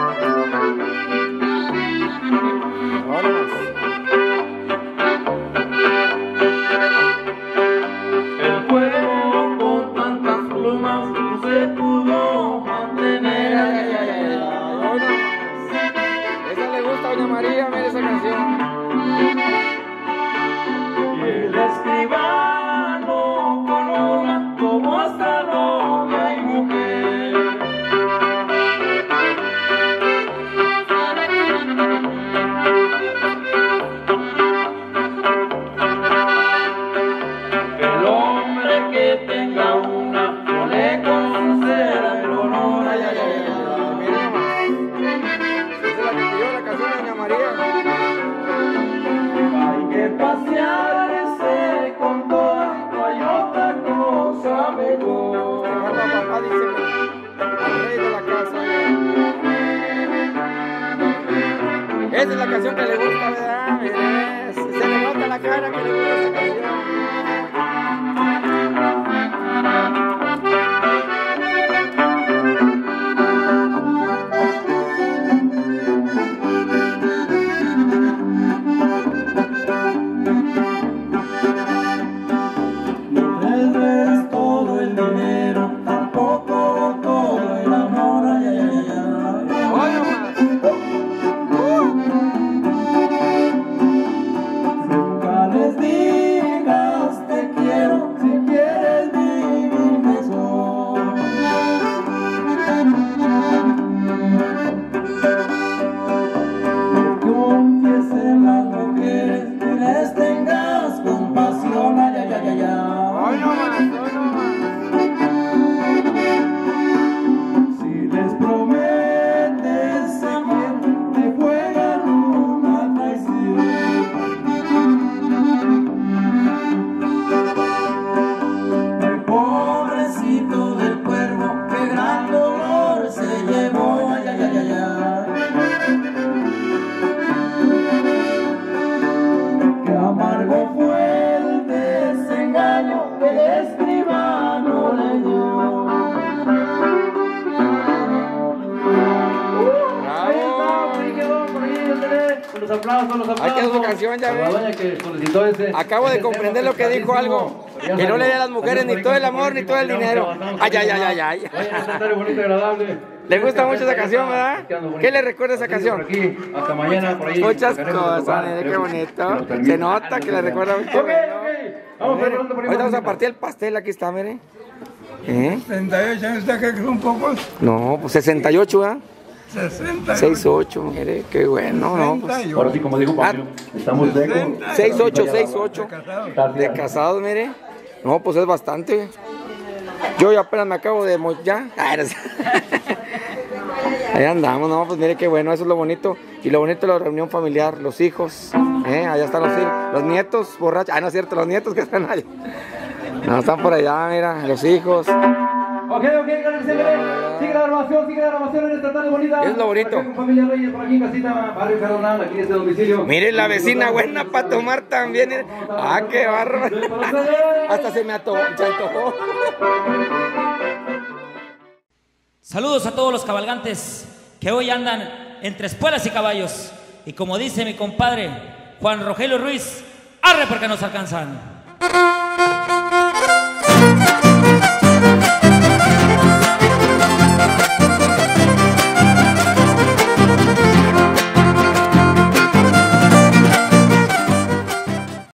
Ahora más. El cuervo con tantas plumas no se pudo mantener. Esa le gusta a Doña María, mire esa canción. Y el escribano con una como hasta novia y mujer. El hombre que tenga una no le conceda el honor. Ay, ay, ay, ay, mira nomás. Esa es la que pidió la canción de Doña María. Hay que pasearse con toda, no hay otra cosa mejor. Papá, papá, dice al rey de la casa. Esa es la canción que le gusta, ¿verdad? Mire, se le nota la cara que le gusta esa canción. No es todo el dinero, tampoco todo el amor. Ay, ay, ay, ay. Oye, nomás. Nunca les digas te quiero, si quieres vivir mejor. Confiesen las mujeres y les tengas compasión. Ay, ay, ay, ay, ay. Hoy nomás, hoy nomás. Si les prometes seguir, te juegan una traición. El pobrecito del cuervo, qué gran dolor se llevó. Ay, ay, ay, ay, ay. Qué amargo fue el desengaño que el escribano le dio. Ahí está, por ahí quedó, por ahí quedó. Los aplausos, los aplausos. Ahí quedó su canción, ya A la ves. doña que solicitó ese. Acabo de comprender lo que dijo algo. Que no le dé a las mujeres ni todo el amor ni todo el dinero. Ay, ay, ay, ay, ay. Vaya a cantar bonito y agradable. Le gusta mucho esa canción, ¿verdad? ¿Qué le recuerda esa canción? Aquí, hasta mañana por ahí. Muchas cosas, mire qué bonito. Se nota que le recuerda mucho. Ok, ok. Vamos a ver pronto por ahí. Ahorita vamos a partir el pastel, aquí está, mire. ¿Eh? sesenta y ocho años, ¿está que son pocos? No, pues sesenta y ocho, ¿verdad? sesenta y ocho. sesenta y ocho, mire, qué bueno, ¿no? Pues, Ahora sí, como dijo Pamelo, estamos de sesenta y ocho, sesenta y ocho. De casados, mire. No, pues es bastante. Yo ya apenas me acabo de... mo- ¿Ya? Ah, no sé. Ahí andamos, no, pues mire qué bueno, eso es lo bonito. Y lo bonito es la reunión familiar, los hijos. ¿Eh? Allá están los hijos. Los nietos borrachos. Ah, no es cierto, los nietos que están allá. No, están por allá, mira, los hijos. Ok, ok, gracias, sigue la grabación, sigue la grabación en esta tarde bonita. Es lo bonito. Acá con familia Reyes, por aquí en casita, barrio Cardonal, aquí en este domicilio. Mire la vecina buena para tomar también. ¿Eh? Ah, qué bárbaro. Hasta se me ato- se antojó. Saludos a todos los cabalgantes que hoy andan entre espuelas y caballos. Y como dice mi compadre Juan Rogelio Ruiz, arre porque nos alcanzan.